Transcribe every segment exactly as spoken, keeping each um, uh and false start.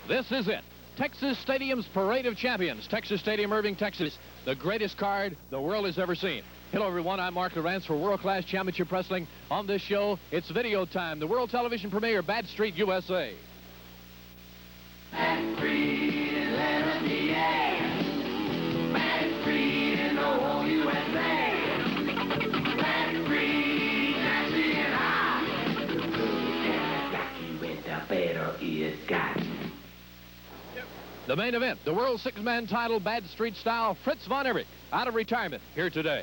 This is it. Texas Stadium's Parade of Champions. Texas Stadium, Irving, Texas. The greatest card the world has ever seen. Hello, everyone. I'm Mark Lawrence for World Class Championship Wrestling. On this show, it's video time. The world television premiere, Bad Street, U S A. Bad Street in N W A. Bad Street in the whole U S A. Bad Street, Jesse and I. Who with the better is got. The main event, the world six-man title, Bad Street style, Fritz Von Erich, out of retirement, here today.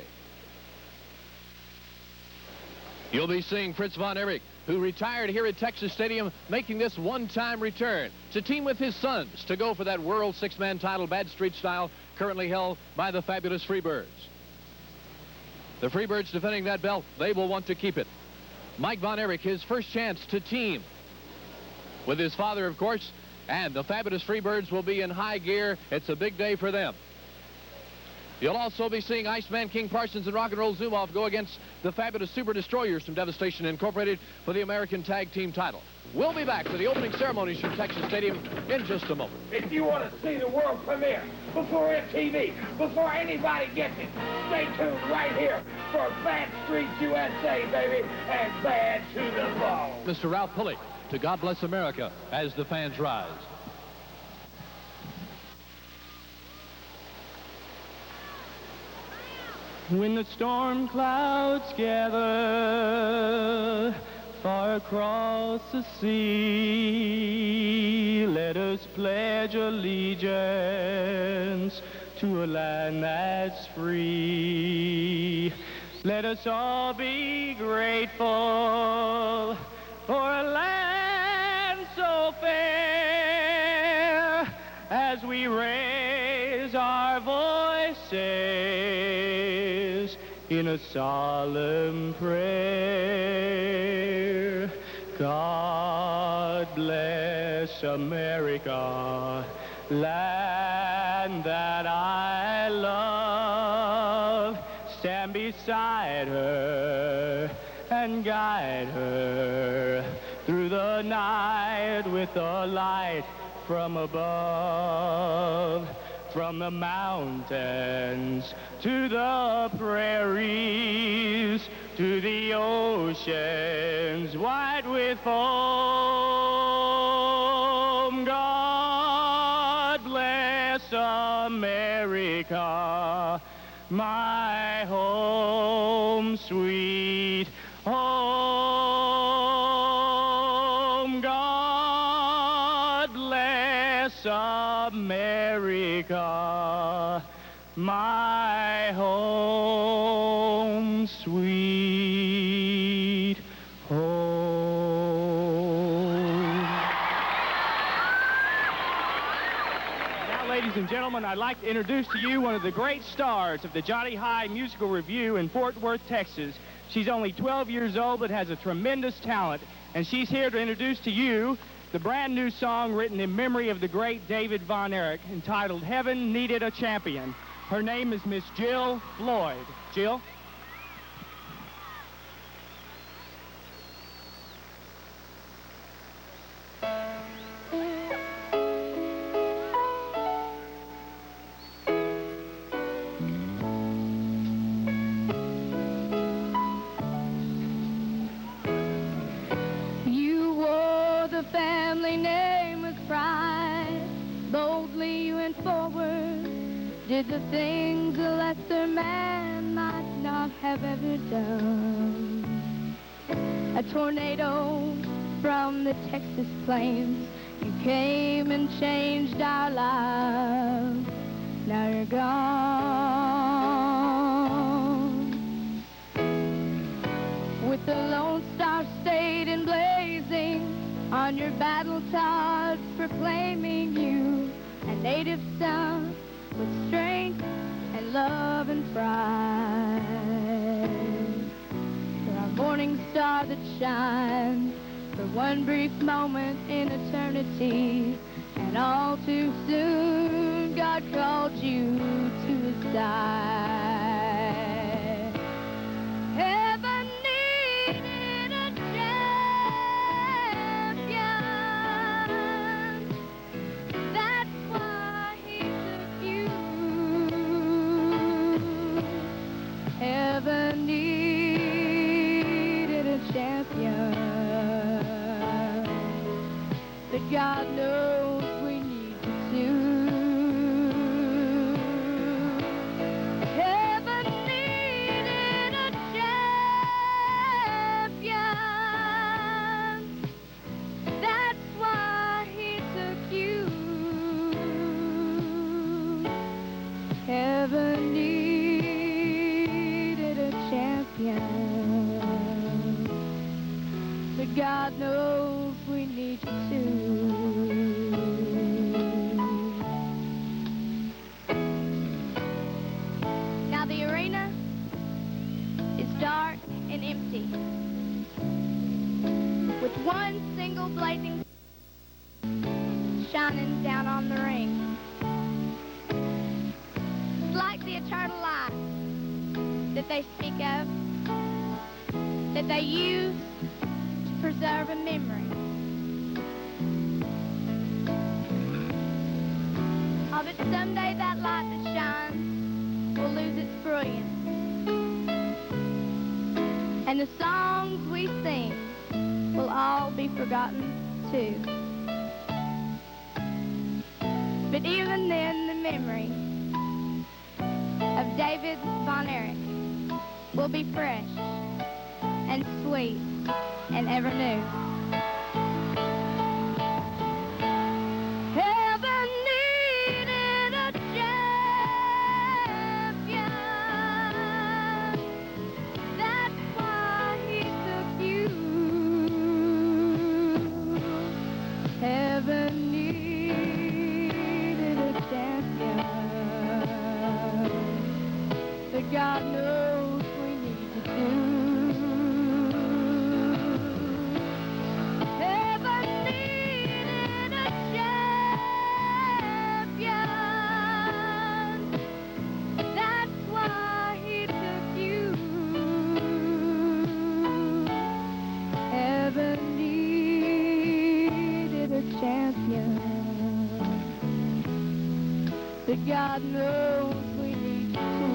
You'll be seeing Fritz Von Erich, who retired here at Texas Stadium, making this one-time return to team with his sons to go for that world six-man title, Bad Street style, currently held by the fabulous Freebirds. The Freebirds defending that belt, they will want to keep it. Mike Von Erich, his first chance to team with his father, of course, and the fabulous Freebirds will be in high gear. It's a big day for them. You'll also be seeing Iceman, King Parsons, and Rock and Roll Zumhofe go against the fabulous Super Destroyers from Devastation Incorporated for the American Tag Team title. We'll be back for the opening ceremonies from Texas Stadium in just a moment. If you want to see the world premiere before M T V, before anybody gets it, stay tuned right here for Bad Street U S A, baby, and Bad to the Bone. Mister Ralph Pulley to God Bless America as the fans rise. When the storm clouds gather far across the sea, let us pledge allegiance to a land that's free. Let us all be grateful for a land so fair as we raise our voices in a solemn prayer. God bless America, land that I love. Stand beside her and guide her through the night with the light from above. From the mountains to the prairies, to the oceans white with foam. God bless America, my home, sweet home. God bless America, my home, sweet home. Now, ladies and gentlemen, I'd like to introduce to you one of the great stars of the Johnny High Musical Review in Fort Worth, Texas. She's only twelve years old but has a tremendous talent, and she's here to introduce to you the brand new song written in memory of the great David Von Erich, entitled Heaven Needed a Champion. Her name is Miss Jill Floyd. Jill? You wore the family name with pride. Boldly you went forward, did the things a lesser man might not have ever done. A tornado from the Texas plains, you came and changed our lives. Now you're gone. With the Lone Star State and blazing on your battle tards, proclaiming you a native son with strength and love and pride. You're our morning star that shines for one brief moment in eternity, and all too soon God called you to his side. Heaven needed a champion. but God knows we need to sue. Heaven needed a champion. That's why he took you. Heaven needed a champion, but God knows we need you too. Now the arena is dark and empty, with one single blazing shining down on the ring. It's like the eternal light that they speak of, that they use to preserve a memory. Oh, but someday that light that shines will lose its brilliance. And the songs we sing will all be forgotten too. But even then, the memory of David Von Erich will be fresh and sweet and ever new. Heaven needed a champion. That's why he took you. Heaven needed a champion, but God knows we need to do. Heaven needed a champion. That's why he took you. Heaven needed a champion, but God knows we need you too.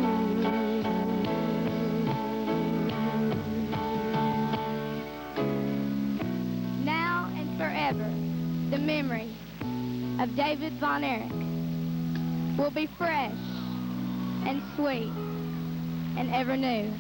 Now and forever, the memory of David Von Erich will be fresh and sweet and ever new.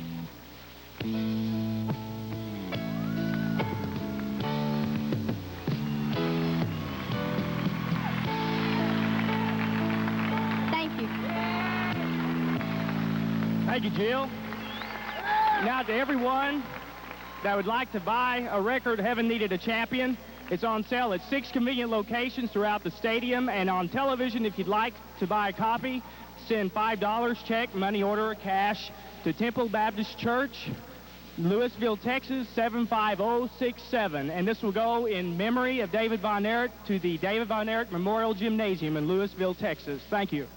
Thank you. Thank you, Jill. Now to everyone that would like to buy a record, Heaven Needed a Champion, it's on sale at six convenient locations throughout the stadium and on television. If you'd like to buy a copy, send five dollars, check, money order, or cash to Temple Baptist Church, Louisville, Texas, seven five zero six seven. And this will go in memory of David Von Erich to the David Von Erich Memorial Gymnasium in Louisville, Texas. Thank you.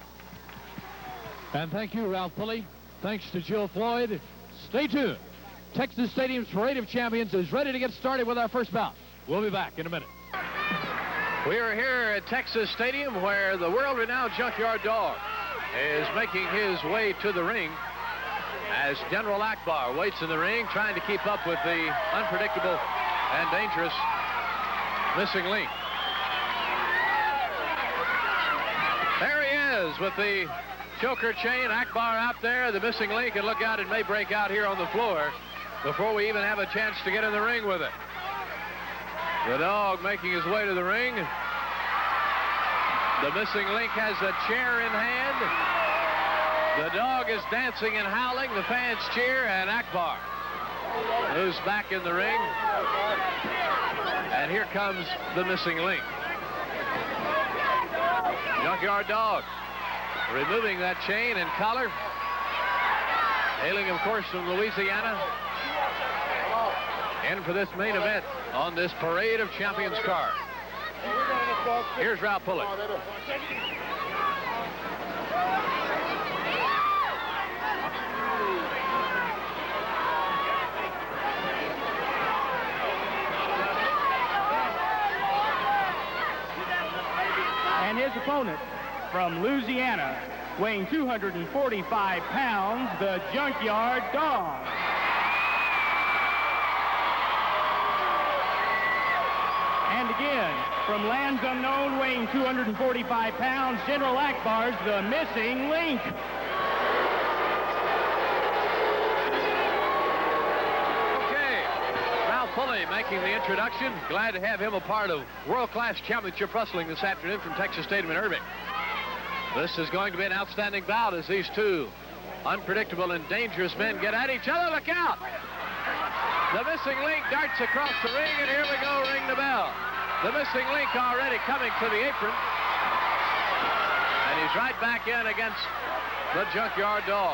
And thank you, Ralph Pulley. Thanks to Jill Floyd. Stay tuned. Texas Stadium's Parade of Champions is ready to get started with our first bout. We'll be back in a minute. We are here at Texas Stadium where the world-renowned Junkyard Dog is making his way to the ring as General Akbar waits in the ring trying to keep up with the unpredictable and dangerous missing link. There he is with the choker chain. Akbar out there, the missing link, and look out, it may break out here on the floor before we even have a chance to get in the ring with it. The dog making his way to the ring. The missing link has a chair in hand. The dog is dancing and howling. The fans cheer, and Akbar moves back in the ring. And here comes the missing link. Junkyard Dog removing that chain and collar. Hailing, of course, from Louisiana. In for this main event on this Parade of Champions card. Here's Ralph Pulley. And his opponent from Louisiana, weighing two hundred forty-five pounds, the Junkyard Dog. And to again. From lands unknown, weighing two hundred forty-five pounds, General Akbar's the missing link. Okay, Ralph Pulley making the introduction. Glad to have him a part of world-class championship wrestling this afternoon from Texas Stadium in Irving. This is going to be an outstanding bout as these two unpredictable and dangerous men get at each other. Look out! The missing link darts across the ring, and here we go, ring the bell. The missing link already coming to the apron. And he's right back in against the Junkyard Dog.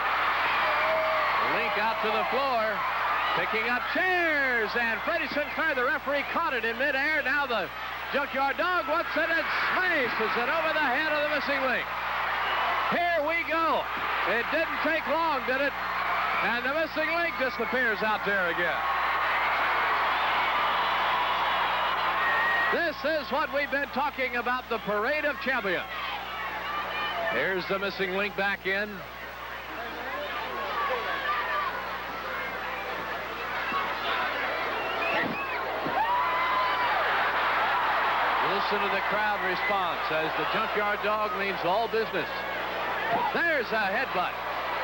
Link out to the floor, picking up chairs, and Freddie Sinclair, the referee, caught it in midair. Now the Junkyard Dog wants it and smashes it over the head of the missing link. Here we go. It didn't take long, did it? And the missing link disappears out there again. This is what we've been talking about, the parade of champions. Here's the missing link back in. Listen to the crowd response as the Junkyard Dog means all business. There's a headbutt.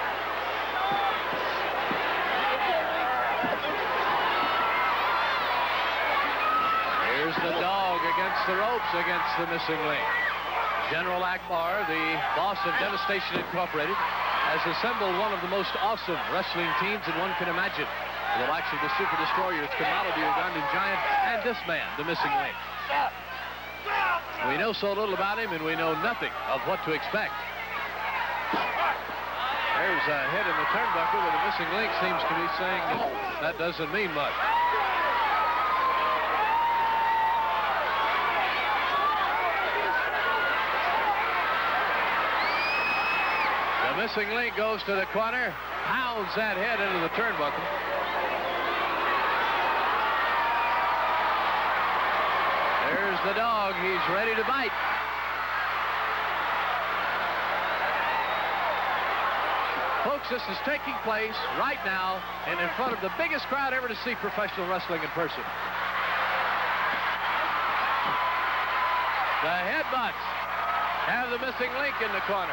Here's the Dog against the ropes against the missing link. General Akbar, the boss of Devastation Incorporated, has assembled one of the most awesome wrestling teams that one can imagine. The likes of the Super Destroyers, Kamala, the Ugandan Giant, and this man, the missing link. We know so little about him, and we know nothing of what to expect. There's a hit in the turnbuckle, but the missing link seems to be saying that, that doesn't mean much. The missing link goes to the corner, pounds that head into the turnbuckle. There's the Dog. He's ready to bite. Folks, this is taking place right now and in front of the biggest crowd ever to see professional wrestling in person. The headbutts have the missing link in the corner.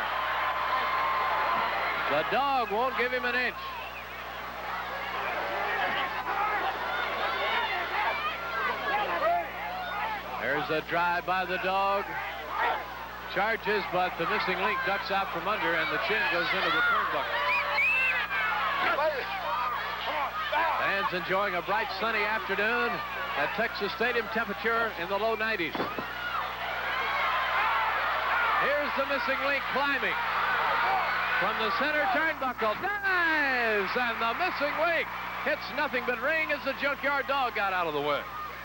The Dog won't give him an inch. There's a drive by the Dog. Charges, but the missing link ducks out from under, and the chin goes into the turnbuckle. Fans enjoying a bright, sunny afternoon at Texas Stadium, temperature in the low nineties. Here's the missing link climbing from the center turnbuckle. Dives, and the missing link hits nothing but ring as the Junkyard Dog got out of the way.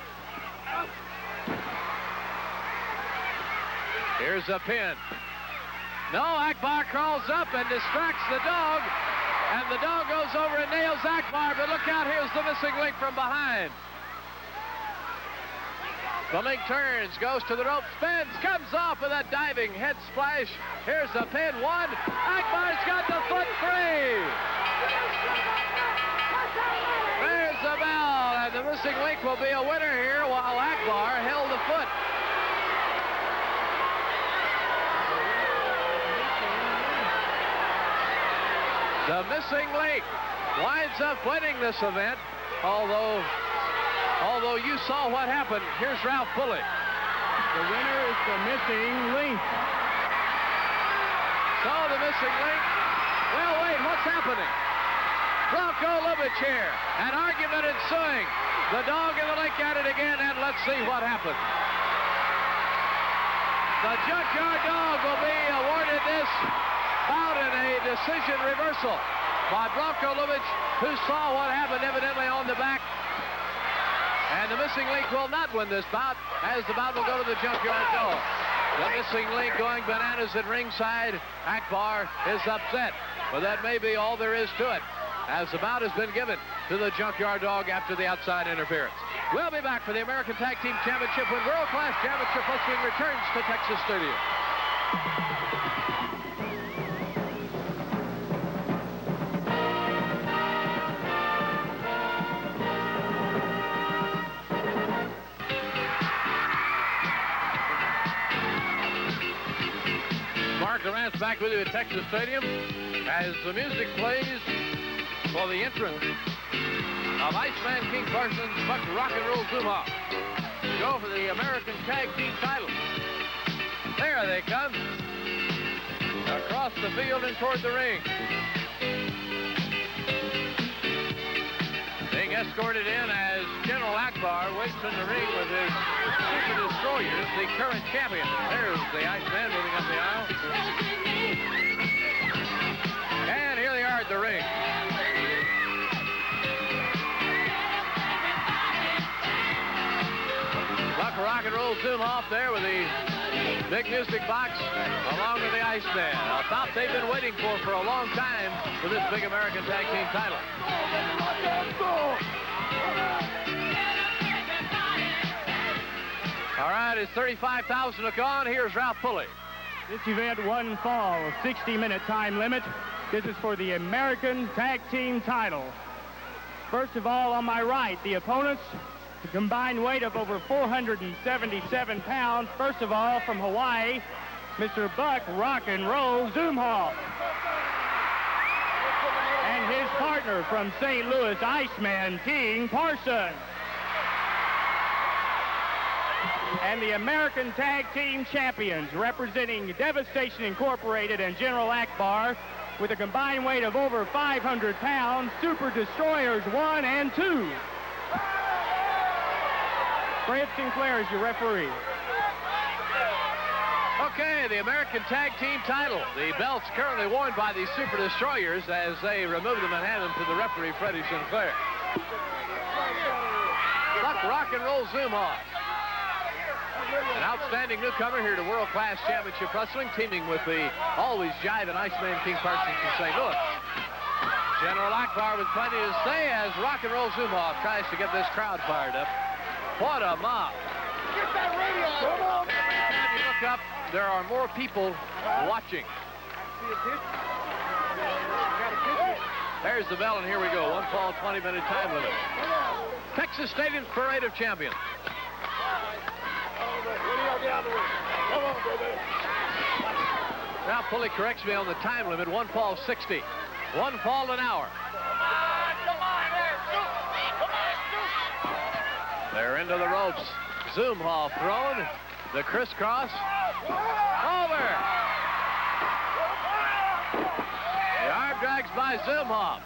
Here's a pin. No, Akbar crawls up and distracts the Dog, and the Dog goes over and nails Akbar, but look out, here's the missing link from behind. The link turns, goes to the rope, spins, comes off with a diving head splash. Here's the pin, one. Akbar's got the foot free. There's the bell, and the missing link will be a winner here while Akbar held the foot. The missing link winds up winning this event, although although you saw what happened. Here's Ralph Pulley. The winner is the missing link. So the missing link. Well, wait, what's happening? Bronco Lubitsch here. An argument ensuing. The Dog and the link at it again, and let's see what happens. The Junkyard Dog will be awarded this bout in a decision reversal by Bronco Lubitsch, who saw what happened evidently on the back. And the missing link will not win this bout, as the bout will go to the Junkyard Dog. The missing link going bananas at ringside. Akbar is upset, but that may be all there is to it, as the bout has been given to the Junkyard Dog after the outside interference. We'll be back for the American Tag Team Championship when World Class Championship Wrestling returns to Texas Stadium. Mark Lawrence back with you at Texas Stadium as the music plays for the entrance of Iceman King Parsons, Buck Rock and Roll Zumhofe to go for the American Tag Team title. There they come. Across the field and toward the ring. Being escorted in as General Akbar waits in the ring with his Super Destroyers, the current champion. There's the Iceman moving up the aisle. And here they are at the ring. Buck Rock and Roll Zumhofe there with the big music box along with the Iceman. A bout they've been waiting for for a long time for this big American Tag Team title. All right, it's thirty-five thousand to go on. Here's Ralph Pulley. This event, one fall, sixty minute time limit. This is for the American Tag Team title. First of all, on my right, the opponents, the combined weight of over four hundred seventy-seven pounds. First of all, from Hawaii, Mister Buck Rock and Roll Zumhofe. And his partner from Saint Louis, Iceman King Parsons. And the American Tag Team champions, representing Devastation Incorporated and General Akbar, with a combined weight of over five hundred pounds, Super Destroyers one and two. Fred Sinclair is your referee. Okay, the American Tag Team title. The belts currently worn by the Super Destroyers as they remove them and hand them to the referee, Freddie Sinclair. Buck Rock and Roll Zumhofe. An outstanding newcomer here to World Class Championship Wrestling, teaming with the always jiving Iceman King Parsons from Saint Louis. General Akbar with plenty to say as Rock and Roll Zumhofe tries to get this crowd fired up. What a mob. Get that radio. Come on, man. When you look up, there are more people watching. There's the bell, and here we go. One fall, twenty minute time limit. Texas Stadium's Parade of Champions. Now Pulley corrects me on the time limit. One fall, sixty. One fall an hour. They're into the ropes. Zumhofe thrown. The crisscross. Over. The arm drags by Zumhofe.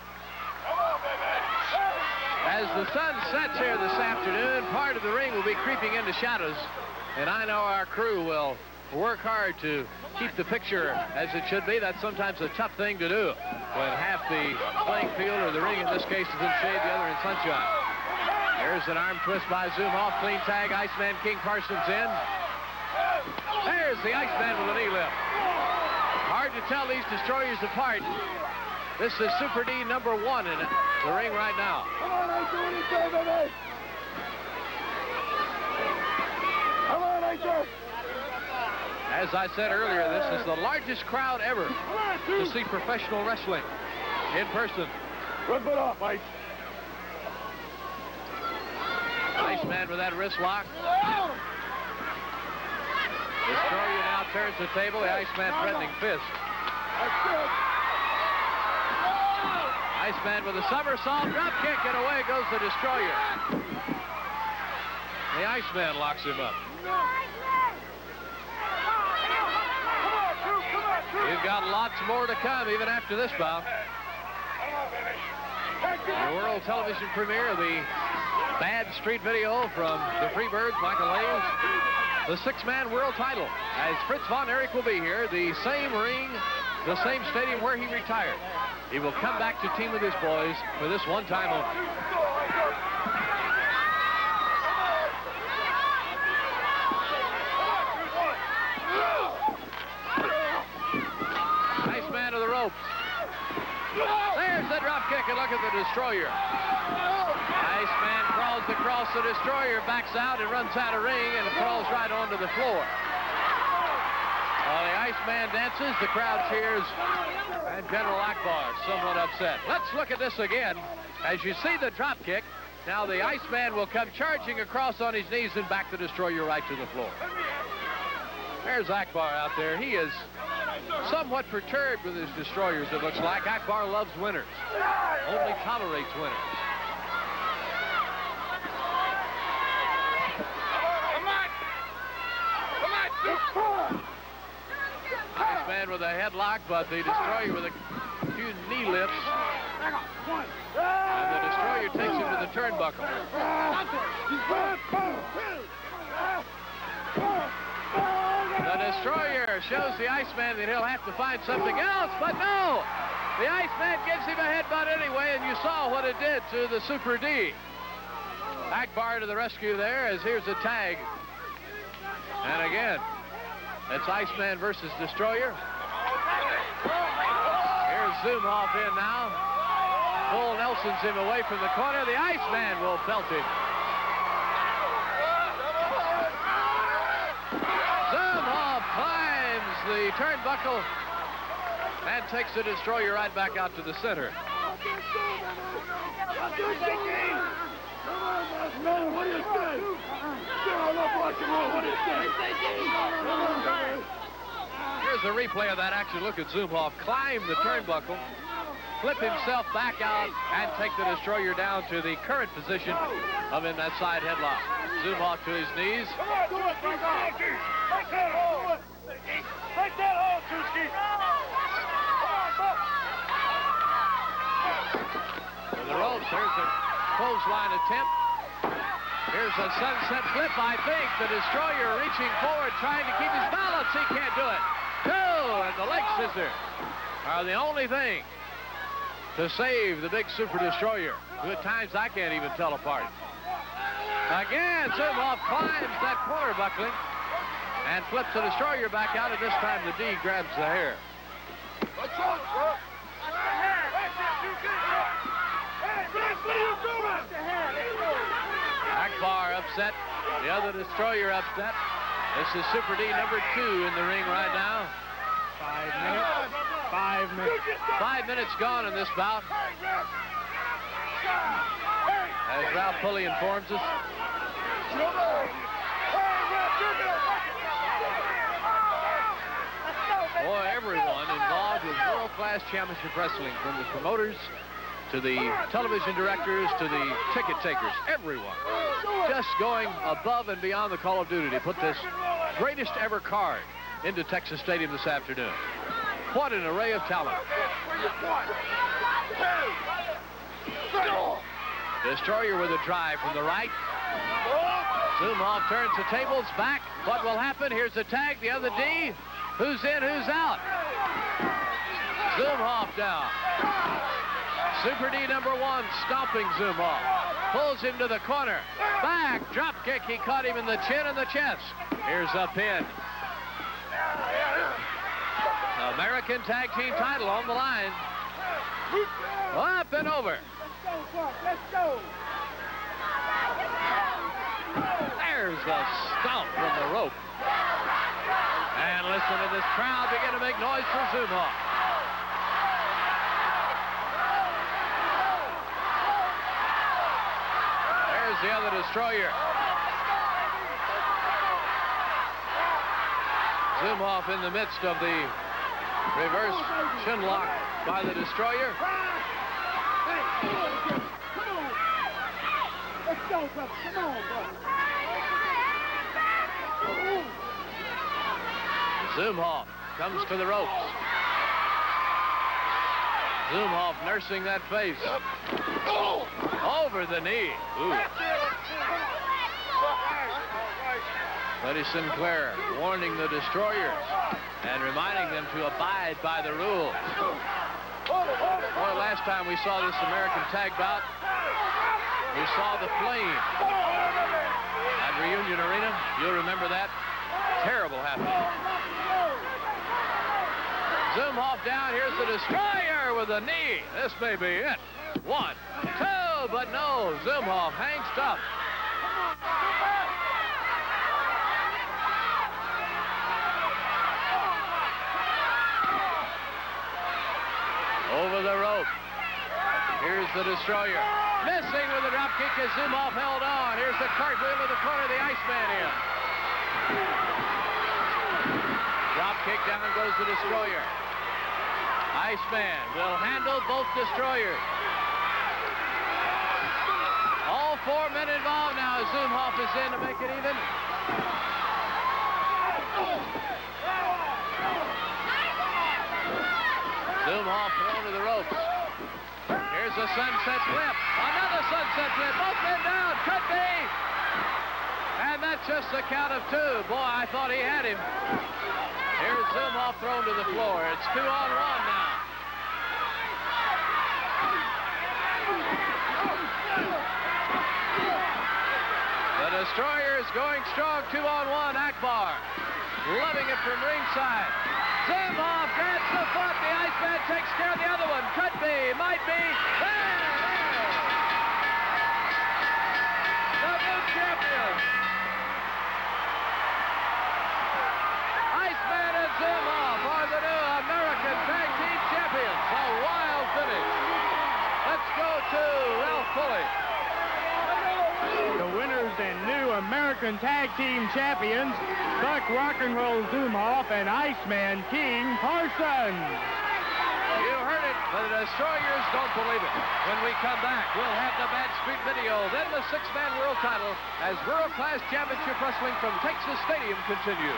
As the sun sets here this afternoon, part of the ring will be creeping into shadows. And I know our crew will work hard to keep the picture as it should be. That's sometimes a tough thing to do when half the playing field or the ring in this case is in shade, the other in sunshine. There's an arm twist by Zumhofe. Clean tag. Iceman King Parsons in. There's the Iceman with a knee lift. Hard to tell these destroyers apart. This is Super D number one in the ring right now. Come on, I do anything, baby. Come on, I do. As I said earlier, this is the largest crowd ever to see professional wrestling in person. Rip it off, Ice. Iceman with that wrist lock. Destroyer now turns the table. The Iceman threatening fist. That's good. Iceman with a somersault, drop kick, and away goes the Destroyer. The Iceman locks him up. We've got lots more to come even after this bout. The world television premiere of the Bad Street video from the Freebirds, Michael Hayes. The six-man world title, as Fritz Von Erich will be here, the same ring, the same stadium where he retired. He will come back to team with his boys for this one time only. Nice man to the ropes. There's the drop kick, and look at the Destroyer. Iceman crawls across the Destroyer, backs out and runs out of ring and crawls right onto the floor. While the Iceman dances, the crowd cheers, and General Akbar somewhat upset. Let's look at this again. As you see the drop kick, now the Iceman will come charging across on his knees and back the Destroyer right to the floor. There's Akbar out there. He is somewhat perturbed with his destroyers, it looks like. Akbar loves winners, only tolerates winners. Iceman with a headlock, but the destroyer with a few knee lifts. And the destroyer takes him to the turnbuckle. The destroyer shows the Iceman that he'll have to find something else, but no! The Iceman gives him a headbutt anyway, and you saw what it did to the Super D. Akbar to the rescue there, as here's a tag. And again, it's Iceman versus Destroyer. Here's Zumhofe in now. Bull Nelson's him away from the corner. The Iceman will pelt him. Zumhofe climbs the turnbuckle and takes the Destroyer right back out to the center. What do you say? What do you say? Here's a replay of that action. Look at Zumhofe climb the turnbuckle, flip himself back out, and take the Destroyer down to the current position of in that side headlock. Zumhofe to his knees. Come on, do it, Take that hole. Take that hole, Tuski. To the ropes. There's a clothesline attempt. Here's a sunset flip, I think. The Destroyer reaching forward, trying to keep his balance. He can't do it. Two, and the leg scissor are the only thing to save the big Super Destroyer, who at times I can't even tell apart. Again, Zumhofe climbs that corner buckling and flips the Destroyer back out, and this time the D grabs the hair. Akbar upset, the other Destroyer upset. This is Super D number two in the ring right now. Five minutes. Five minutes. Five minutes gone in this bout. As Ralph Pulley informs us. Boy, everyone involved with world-class championship wrestling, from the promoters to the television directors to the ticket takers, everyone just going above and beyond the call of duty to put this greatest ever card into Texas Stadium this afternoon. What an array of talent. Destroyer with a drive from the right. Zumhofe turns the tables back. What will happen? Here's the tag, the other D. Who's in, who's out? Zumhofe down. Super D number one stomping Zumhofe. Pulls him to the corner. Back, drop kick. He caught him in the chin and the chest. Here's a pin. American Tag Team title on the line. Up and over. Let's go. There's a stomp from the rope. And listen to this crowd begin to make noise for Zumhofe. There's the other Destroyer. Zumhofe in the midst of the reverse chin lock by the Destroyer. Let's go, brother. Come on, brother. Zumhofe comes to the ropes. Zumhofe nursing that face. Over the knee. Ooh. Buddy Sinclair warning the Destroyers and reminding them to abide by the rules. Boy, last time we saw this American tag bout, we saw the flame at Reunion Arena. You'll remember that. Terrible happening. Zumhofe down. Here's the Destroyer with a knee. This may be it. One, two, but no. Zumhofe hangs tough. Over the rope. Here's the Destroyer. Missing with the dropkick as Zumhofe held on. Here's the cartwheel in the corner, the Iceman in. Drop kick, down goes the Destroyer. Iceman will handle both Destroyers. All four men involved now. Zumhofe is in to make it even. Zumhofe thrown to the ropes. Here's a sunset flip. Another sunset flip. Both men down. Could be. And that's just a count of two. Boy, I thought he had him. Here's Zumhofe thrown to the floor. It's two on one now. The Destroyer is going strong, two on one. Akbar loving it from ringside. Zumhofe grabs the foot. The Iceman takes care of the other one. Could be, might be. There, there. The new champion. Iceman and Zumhofe are the new American Tag Team Champions. A wild finish. Let's go to Ralph Pulley. The winners and new American Tag Team Champions, Buck Rock and Roll Zumhofe and Iceman King Parsons. You heard it, but the Destroyers don't believe it. When we come back, we'll have the Bad Street video, then the six-man world title as World Class Championship Wrestling from Texas Stadium continues.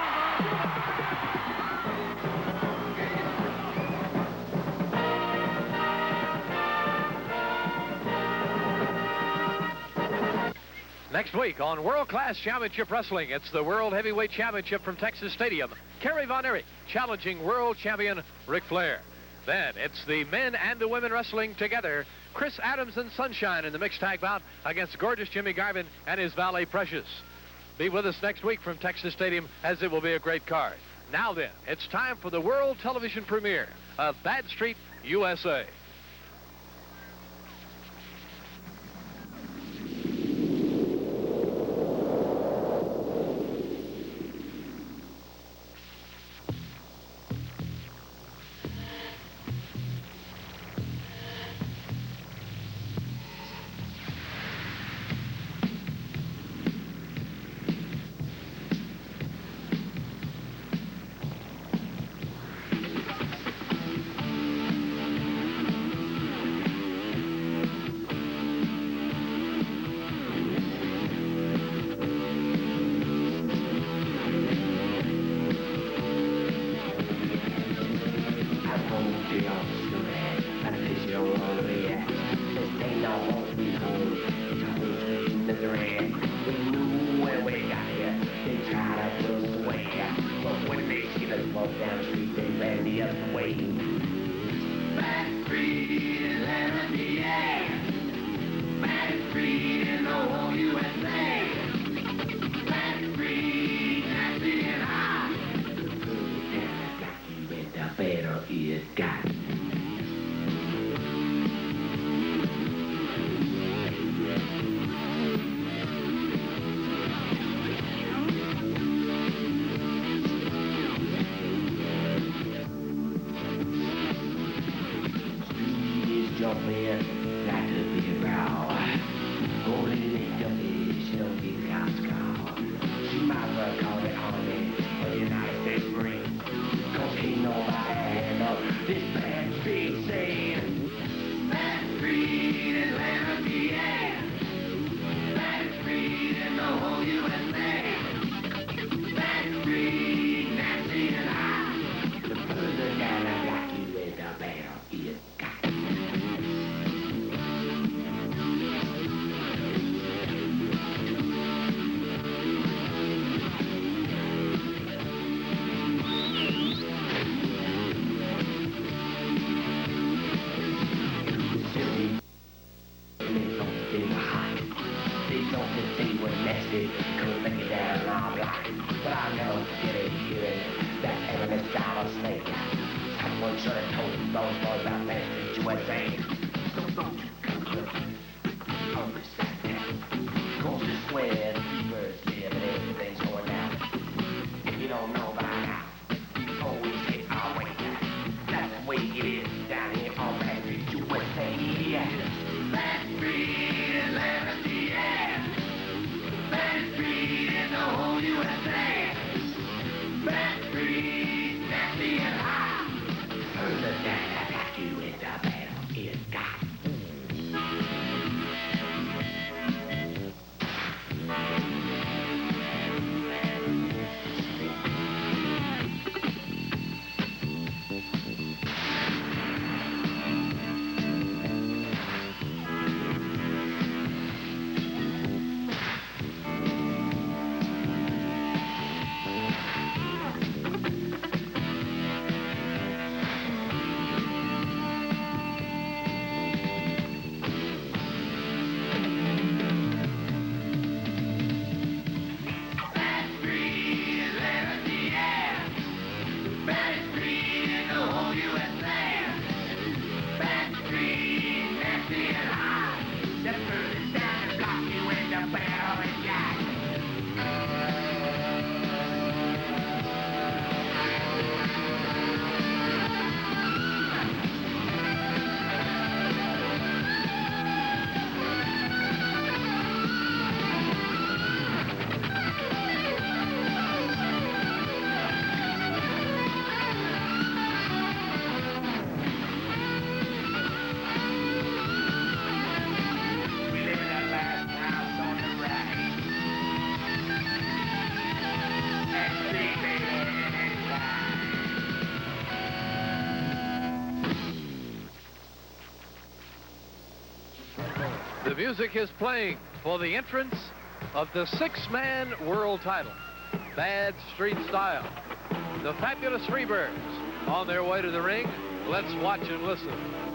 Next week on World Class Championship Wrestling, it's the World Heavyweight Championship from Texas Stadium. Kerry Von Erich challenging world champion Ric Flair. Then it's the men and the women wrestling together. Chris Adams and Sunshine in the mixed tag bout against gorgeous Jimmy Garvin and his valet Precious. Be with us next week from Texas Stadium, as it will be a great card. Now then, it's time for the world television premiere of Bad Street, U S A. U S A. Bad Street. The music is playing for the entrance of the six-man world title, Bad Street Style. The fabulous Freebirds on their way to the ring. Let's watch and listen.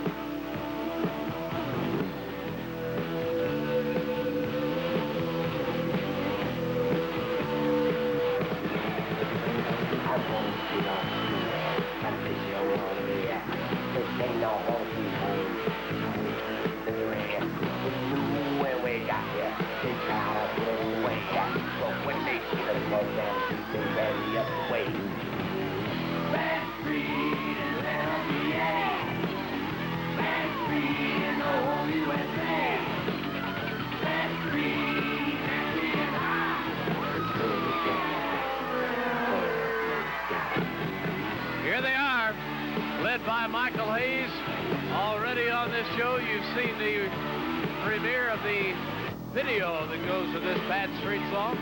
Here they are, led by Michael Hayes. Already on this show, you've seen the premiere of the video that goes with this Bad Street song.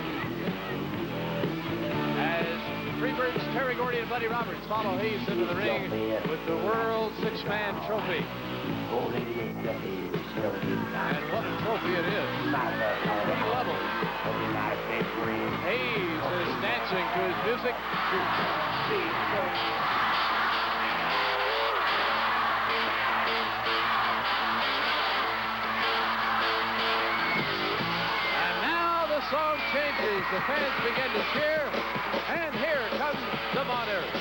As Freebirds, Terry Gordy and Buddy Roberts follow Hayes into the ring with the World Six-Man Trophy. And what a trophy it is. Three levels. Hayes is dancing to his music. Song changes, the fans begin to cheer, and here comes the Von Erich.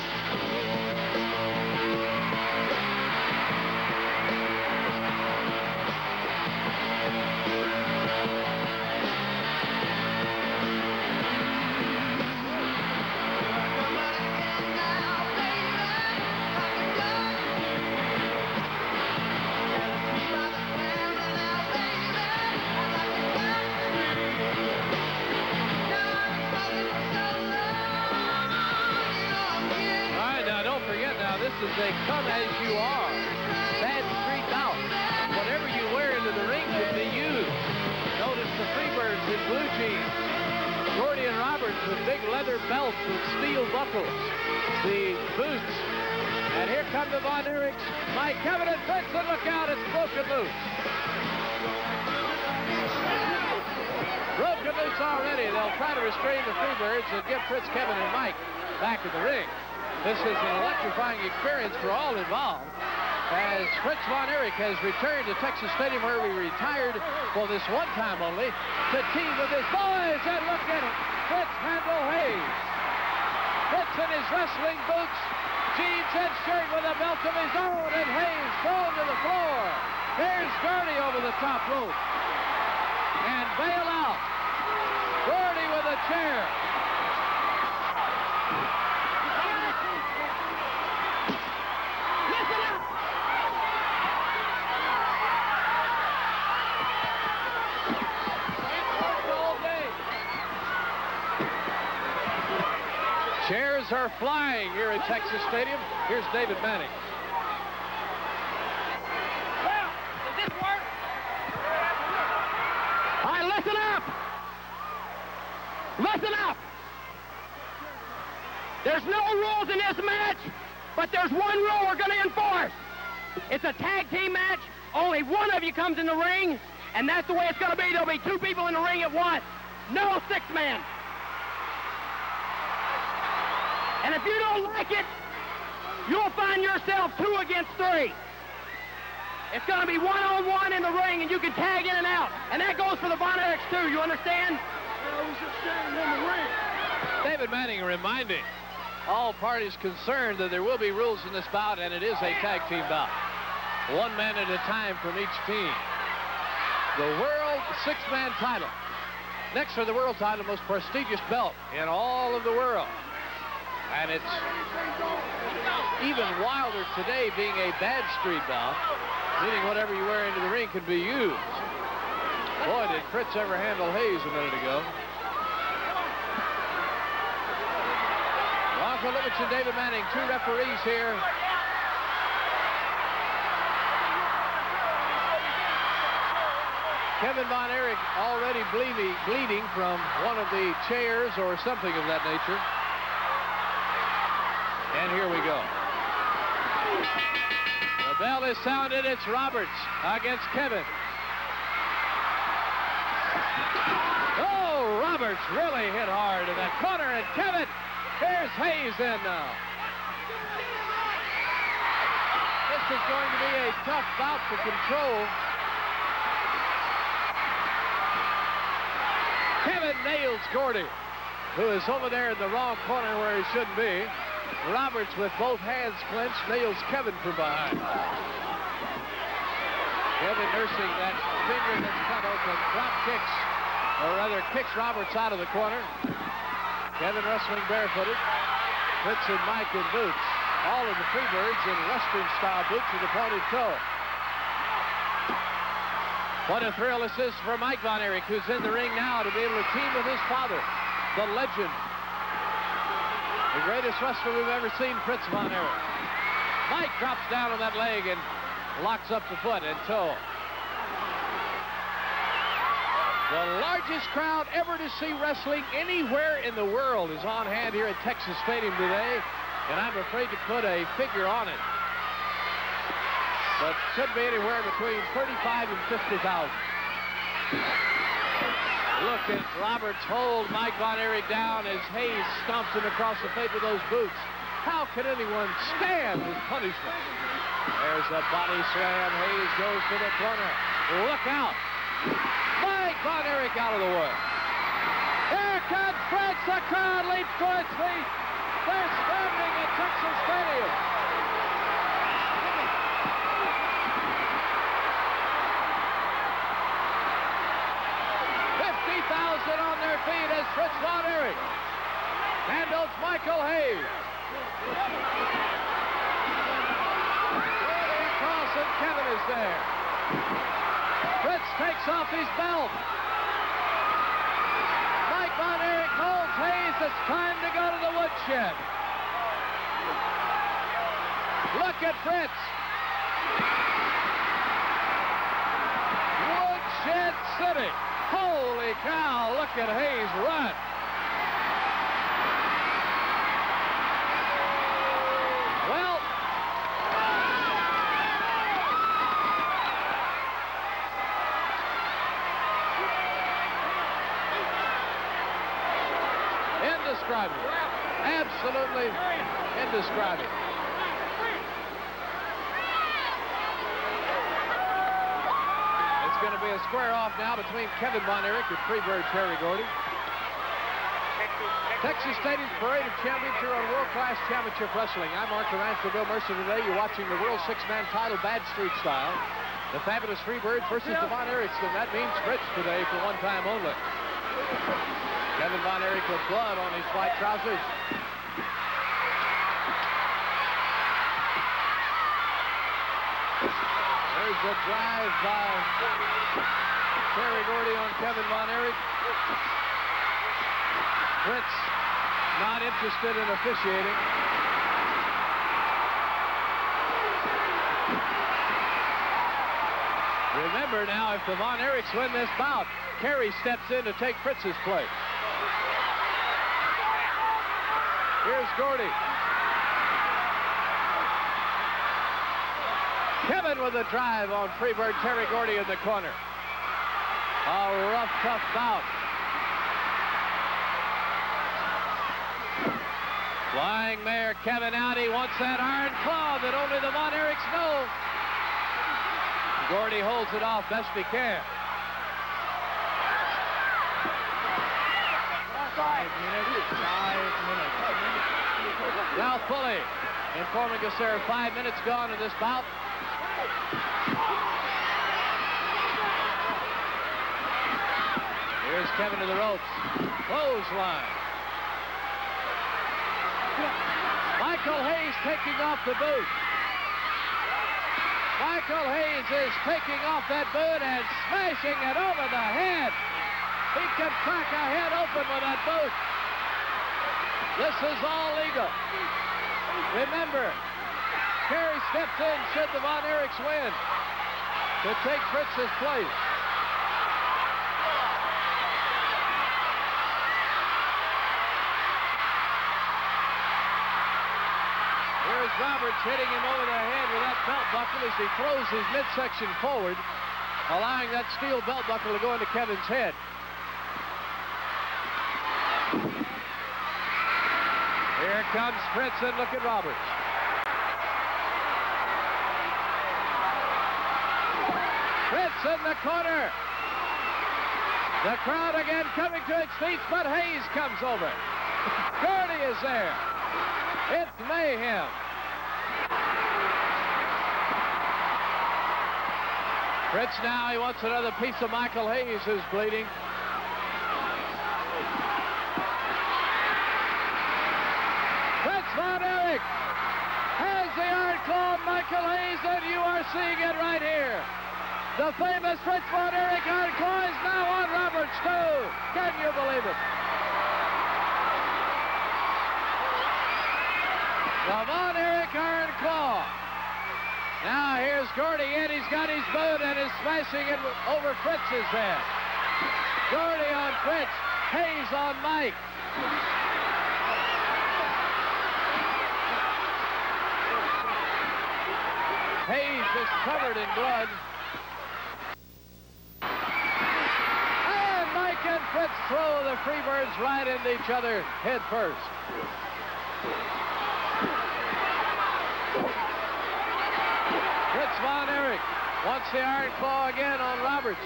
This is a come as you are. Bad Street out. Whatever you wear into the ring can be used. Notice the Freebirds in blue jeans. Gordy and Roberts with big leather belts with steel buckles. The boots. And here come the Von Erichs. Mike, Kevin, and Fritz, and look out, it's broken loose. Broken loose already. They'll try to restrain the Freebirds and get Fritz, Kevin, and Mike back in the ring. This is an electrifying experience for all involved, as Fritz Von Erich has returned to Texas Stadium, where we retired for this one time only, to team with his boys. And look at it, Fritz handle Hayes. Fritz in his wrestling boots, jeans and shirt with a belt of his own, and Hayes thrown to the floor. Here's Gordy over the top rope. And bail out. Gordy with a chair. Chairs are flying here at Texas Stadium. Here's David Manning. Well, does this work? All right, listen up. Listen up. There's no rules in this match, but there's one rule we're going to enforce. It's a tag team match. Only one of you comes in the ring, and that's the way it's going to be. There'll be two people in the ring at once. No six-man. And if you don't like it, you'll find yourself two against three. It's going to be one-on-one in the ring, and you can tag in and out. And that goes for the Von Erichs, too. You understand? Yeah, we should stand in the ring. David Manning reminding all parties concerned that there will be rules in this bout, and it is a tag team bout. One man at a time from each team. The World Six-Man title. Next for the world title, most prestigious belt in all of the world. And it's even wilder today being a Bad Street bout, meaning whatever you wear into the ring can be used. Boy, did Fritz ever handle Hayes a minute ago. Ronco Levitz and David Manning, two referees here. Kevin Von Erich already bleeding, bleeding from one of the chairs or something of that nature. And here we go. The bell is sounded. It's Roberts against Kevin. Oh, Roberts really hit hard in that corner, and Kevin, here's Hayes in now. This is going to be a tough bout for control. Kevin nails Gordy, who is over there in the wrong corner where he shouldn't be. Roberts, with both hands clenched, nails Kevin from behind. Kevin nursing that finger that's cut open, drop kicks, or rather kicks Roberts out of the corner. Kevin wrestling barefooted. Fritz and Mike in boots. All of the Freebirds in Western-style boots with a pointed toe. What a thrill this is for Mike Von Erich, who's in the ring now to be able to team with his father, the legend, the greatest wrestler we've ever seen, Fritz Von Erich. Mike drops down on that leg and locks up the foot and toe. The largest crowd ever to see wrestling anywhere in the world is on hand here at Texas Stadium today, and I'm afraid to put a figure on it, but should be anywhere between thirty-five and fifty thousand. Look at Roberts hold Mike Von Erich down as Hayes stomps him across the face with those boots. How can anyone stand his punishment? There's a body slam. Hayes goes to the corner. Look out. Mike Von Erich out of the way. Here comes Fritz. The crowd leaps to its feet. They're standing at Texas Stadium. fifty thousand on their feet as Fritz Von Erich handles Michael Hayes. Gordy Cross and Kevin is there. Fritz takes off his belt. Mike Von Erich holds Hayes. It's time to go to the woodshed. Look at Fritz. Woodshed City. Holy cow, look at Hayes run. Well, indescribable. Absolutely indescribable. It's going to be a square off now between Kevin Von Erich and Freebird Terry Gordy. Texas Stadium's Parade of Champions here on World Class Championship Wrestling. I'm Mark Durant for Bill Mercer today. You're watching the World Six-Man Title Bad Street Style. The fabulous Freebirds versus the Von Erichs, and that means Fritz today for one time only. Kevin Von Erich with blood on his white trousers. There's a drive by Terry Gordy on Kevin Von Erich. Fritz not interested in officiating. Remember now, if the Von Erichs win this bout, Kerry steps in to take Fritz's place. Here's Gordy. Kevin with a drive on Freebird Terry Gordy in the corner. A rough, tough bout. Flying mare Kevin out. He wants that iron claw that only the Von Erichs know. Gordy holds it off best he can. Five minutes. Five minutes. Ralph Pulley informing us there are five minutes gone in this bout. Here's Kevin to the ropes. Clothesline. Michael Hayes taking off the boot. Michael Hayes is taking off that boot and smashing it over the head. He can crack a head open with that boot. This is all legal. Remember, Kerry steps in should the Von Erichs win to take Fritz's place. Here's Roberts hitting him over the head with that belt buckle as he throws his midsection forward, allowing that steel belt buckle to go into Kevin's head. comes Fritz, and look at Roberts. Fritz in the corner. The crowd again coming to its feet, but Hayes comes over. Gordy is there. It's mayhem. Fritz now, he wants another piece of Michael Hayes, who's bleeding. Fritz Von Erich has the iron claw of Michael Hayes, and you are seeing it right here. The famous Fritz Von Erich iron claw is now on Roberts, too. Can you believe it? The Von Erich iron claw. Now here's Gordy in. He's got his boot and is smashing it over Fritz's head. Gordy on Fritz. Hayes on Mike. Hayes is covered in blood. And Mike and Fritz throw the Freebirds right into each other head first. Fritz Von Erich wants the iron claw again on Roberts.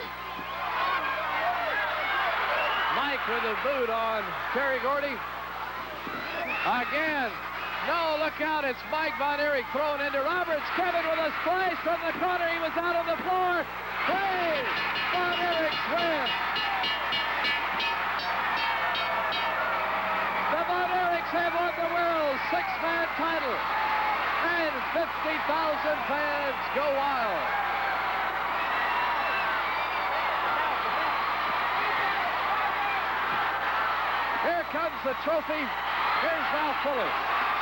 Mike with a boot on Terry Gordy. Again. No, look out. It's Mike Von Erich thrown into Roberts. Kevin with a splash from the corner. He was out on the floor. Hey! Von Erich's win. The Von Erichs have won the world's six-man title. And fifty thousand fans go wild. Here comes the trophy. Here's Ralph Fuller.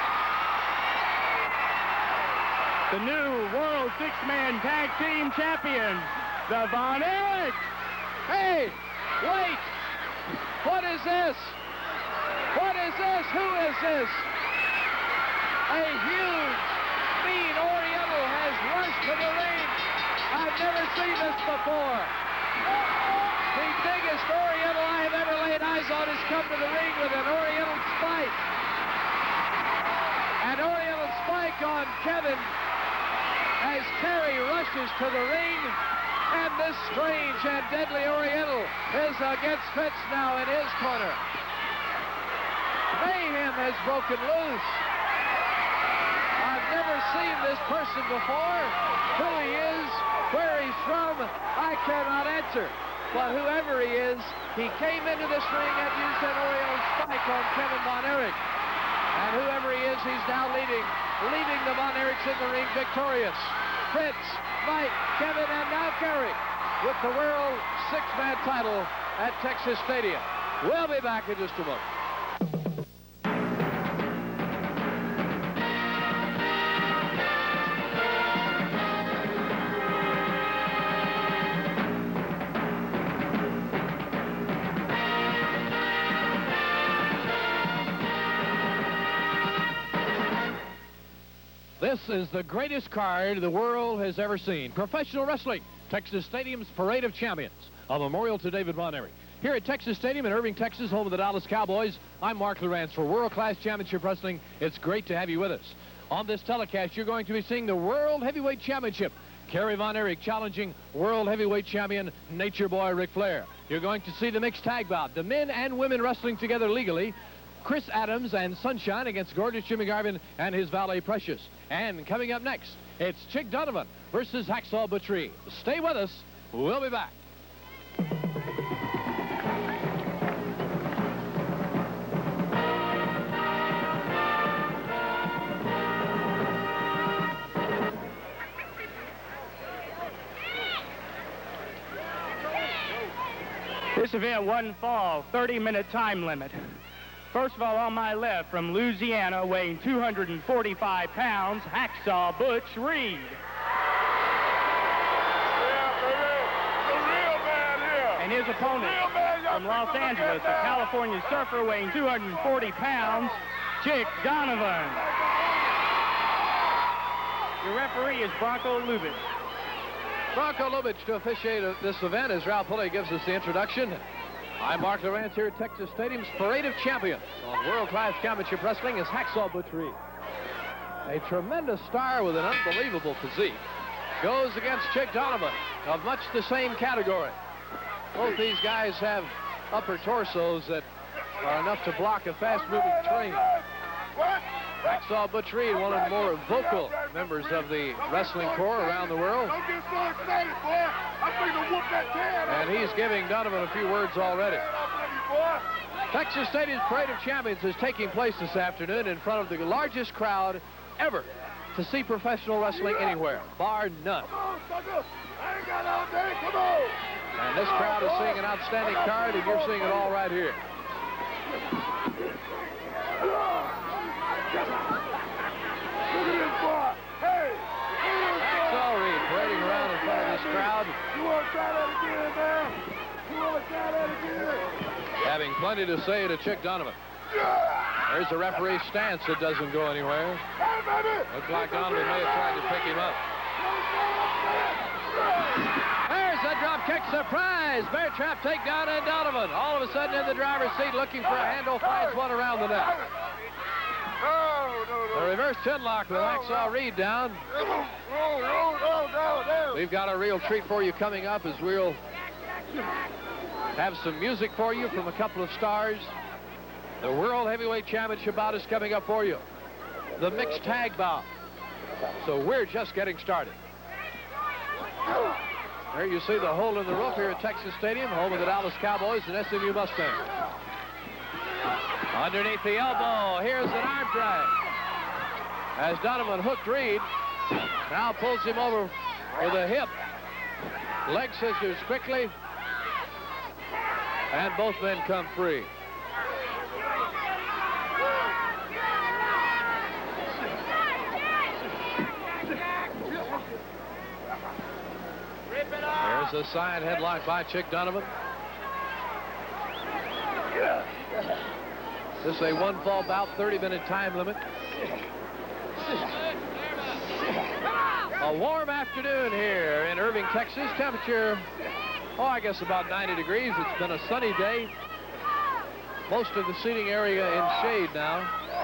The new World Six-Man Tag Team Champions, the Von Erichs. Hey, wait. What is this? What is this? Who is this? A huge, mean Oriental has rushed to the ring. I've never seen this before. The biggest Oriental I have ever laid eyes on has come to the ring with an Oriental spike. An Oriental spike on Kevin as Kerry rushes to the ring. And this strange and deadly Oriental is against Fritz now in his corner. Mayhem has broken loose. I've never seen this person before. Who he is, where he's from, I cannot answer. But whoever he is, he came into this ring and used an Oriental spike on Kevin Von Erich. And whoever he is, he's now leading, leading the Von Erichs in the ring victorious. Fritz, Mike, Kevin, and now Gary with the World Six-Man title at Texas Stadium. We'll be back in just a moment. This is the greatest card the world has ever seen. Professional wrestling, Texas Stadium's Parade of Champions, a memorial to David Von Erich. Here at Texas Stadium in Irving, Texas, home of the Dallas Cowboys, I'm Mark Lawrence for World Class Championship Wrestling. It's great to have you with us. On this telecast, you're going to be seeing the World Heavyweight Championship. Kerry Von Erich challenging World Heavyweight Champion Nature Boy Ric Flair. You're going to see the mixed tag bout, the men and women wrestling together legally. Chris Adams and Sunshine against gorgeous Jimmy Garvin and his valet Precious. And coming up next, it's Chick Donovan versus Hacksaw Butch Reed. Stay with us. We'll be back. This event one fall, thirty minute time limit. First of all, on my left, from Louisiana, weighing two hundred forty-five pounds, Hacksaw Butch Reed. Yeah, baby. The real man here. And his opponent, from Los Angeles, a California surfer, weighing two hundred forty pounds, Chick Donovan. Your referee is Bronco Lubitsch. Bronco Lubitsch to officiate this event as Ralph Pulley gives us the introduction. I'm Mark Lawrence here at Texas Stadium's Parade of Champions on World Class Championship Wrestling is Hacksaw Butch Reed. A tremendous star with an unbelievable physique goes against Chick Donovan of much the same category. Both these guys have upper torsos that are enough to block a fast-moving train. Hacksaw Butch Reed, one of the more vocal members of the wrestling corps around the world. And he's giving Donovan a few words already. Texas Stadium's Parade of Champions is taking place this afternoon in front of the largest crowd ever to see professional wrestling anywhere, bar none. And this crowd is seeing an outstanding card, and you're seeing it all right here. Hacksaw Reed parading around in front of this crowd. You want to try that again, man? You want to try that again? Having plenty to say to Chick Donovan. There's the referee's stance that doesn't go anywhere. Looks like Donovan may have tried to pick him up. There's a drop kick surprise. Bear trap takedown and Donovan. All of a sudden in the driver's seat looking for a handle, finds one around the neck. The reverse chin lock with Hacksaw Reed down. We've got a real treat for you coming up as we'll have some music for you from a couple of stars. The World Heavyweight Championship bout is coming up for you. The mixed tag bout. So we're just getting started. There you see the hole in the roof here at Texas Stadium, home of the Dallas Cowboys and S M U Mustangs. Underneath the elbow, here's an arm drag. As Donovan hooked Reed, now pulls him over with a hip. Leg scissors quickly, and both men come free. Here's a side headlock by Chick Donovan. This is a one-fall bout, thirty minute time limit. A warm afternoon here in Irving, Texas. Temperature, oh, I guess about ninety degrees. It's been a sunny day. Most of the seating area in shade now.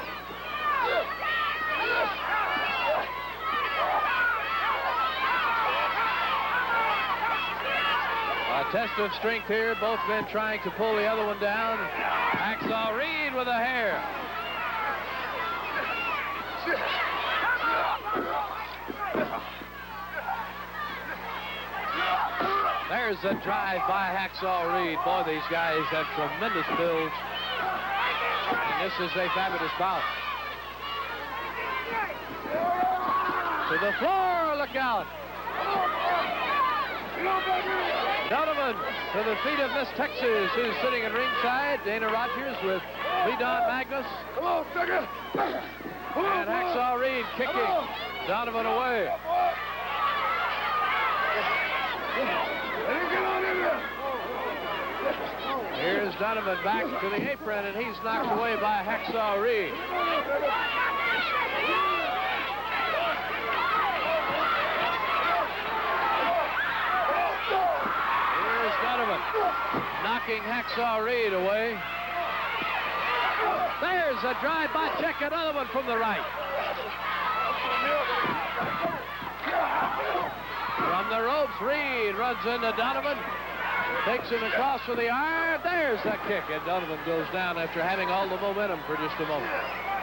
A test of strength here. Both men trying to pull the other one down. Hacksaw Reed with a hair. There's a drive by Hacksaw Reed. Boy, these guys have tremendous builds. And this is a fabulous bout. To the floor, look out. Donovan to the feet of Miss Texas, who's sitting in ringside. Dana Rogers with Lee Don Magnus. Come on, sucker. And Hacksaw Reed kicking Donovan away. Here's Donovan back to the apron, and he's knocked away by Hacksaw Reed. Here's Donovan knocking Hacksaw Reed away. There's a drive by Chick, another one from the right. From the ropes, Reed runs into Donovan. Takes him across for the arm. There's the kick, and Donovan goes down after having all the momentum for just a moment.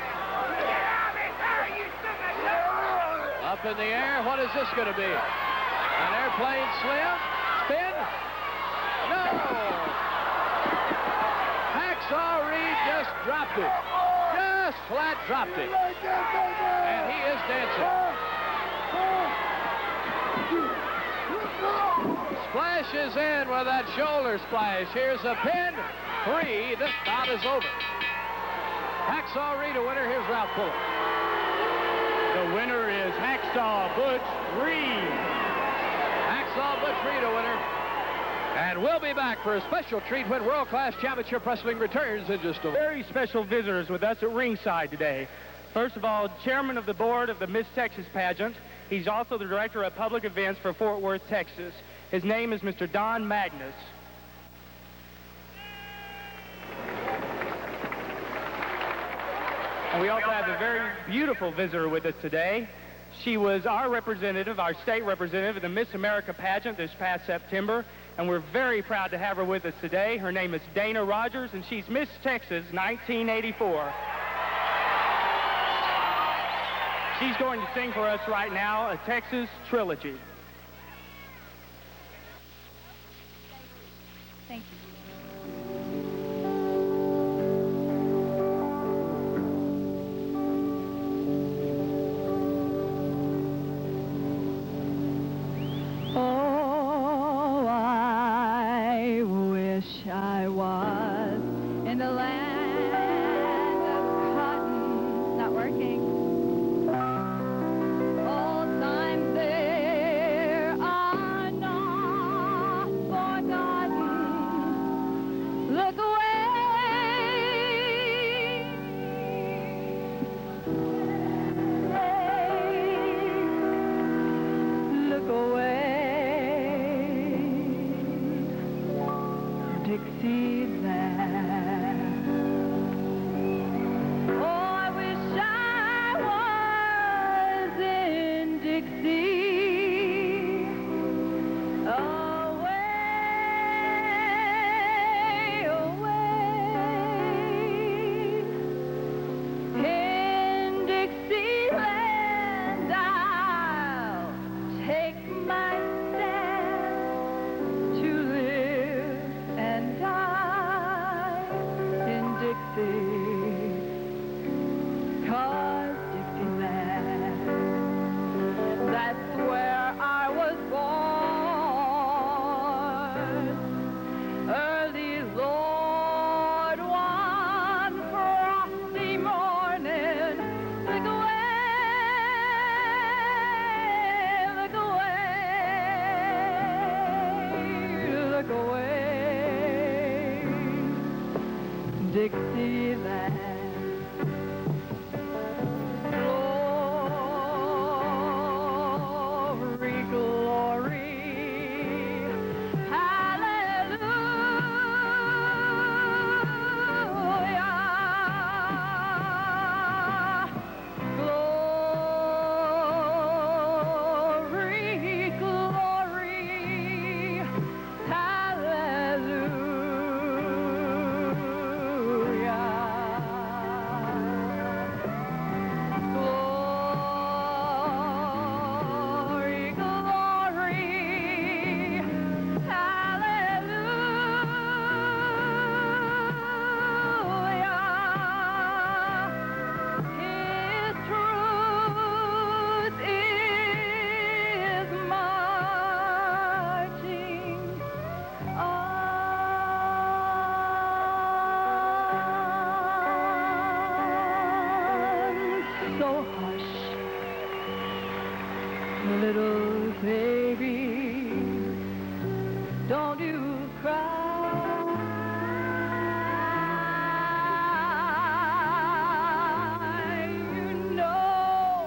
Up in the air, what is this going to be? An airplane slam? Spin? No! Hacksaw Reed just dropped it. Just flat dropped it. And he is dancing. Splashes in with that shoulder splash. Here's a pin. Three. This bout is over. Hacksaw Reed a winner. Here's Ralph Fuller. The winner is Hacksaw Butch Reed. Hacksaw Butch Reed a winner. And we'll be back for a special treat when World Class Championship Wrestling returns in just a moment. Very special visitors with us at ringside today. First of all, chairman of the board of the Miss Texas pageant. He's also the director of public events for Fort Worth, Texas. His name is Mister Don Magnus. And we also have a very beautiful visitor with us today. She was our representative, our state representative at the Miss America pageant this past September, and we're very proud to have her with us today. Her name is Dana Rogers, and she's Miss Texas nineteen eighty-four. She's going to sing for us right now a Texas trilogy. Thank you. Oh, I wish I was in the land of cotton. Not working. All times there are not forgotten. Look away. Look away. Dixieland. Oh, I wish I was in Dixie. Away, away. In Dixieland, I'll take my stand to live and die in Dixie, 'cause Dixieland, that's where I was born. Early, Lord, one frosty morning, look away, look away, look away, Dixieland. Glory, glory, hallelujah. Glory, glory, hallelujah. Glory, glory, hallelujah. His truth is marching on. So hush, little baby, don't you cry. You know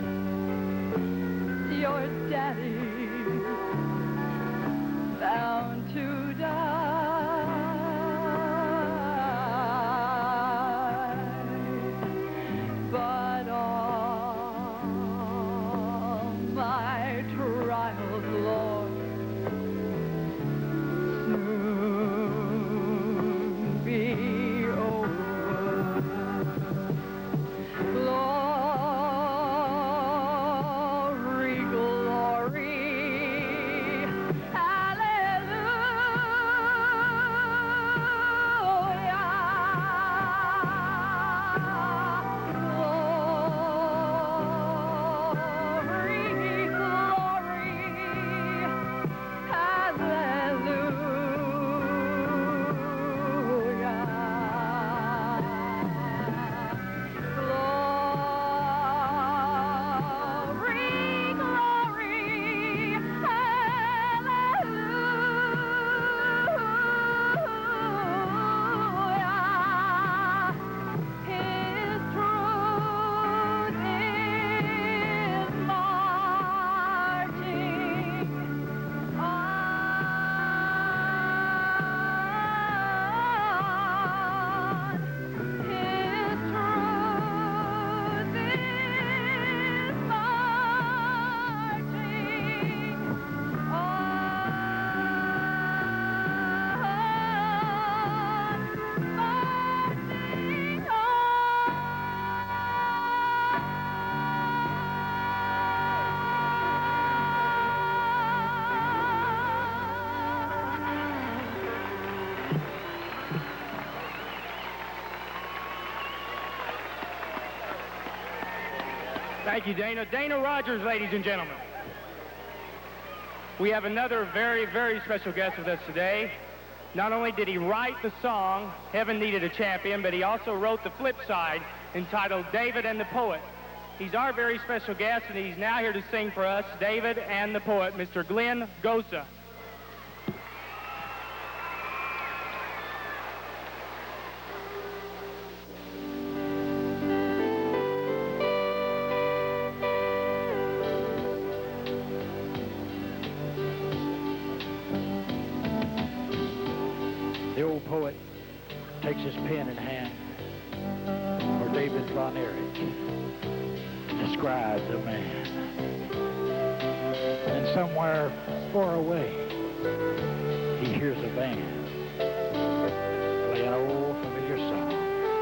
your daddy's bound to die. But all my trials, Lord, Thank you, Dana. Dana Rogers, ladies and gentlemen. We have another very, very special guest with us today. Not only did he write the song, Heaven Needed a Champion, but he also wrote the flip side entitled David and the Poet. He's our very special guest, and he's now here to sing for us, David and the Poet, Mister Glenn Gosa. The old poet takes his pen in hand for David Von Erich, describes a man. And somewhere far away, he hears a band play an old familiar song.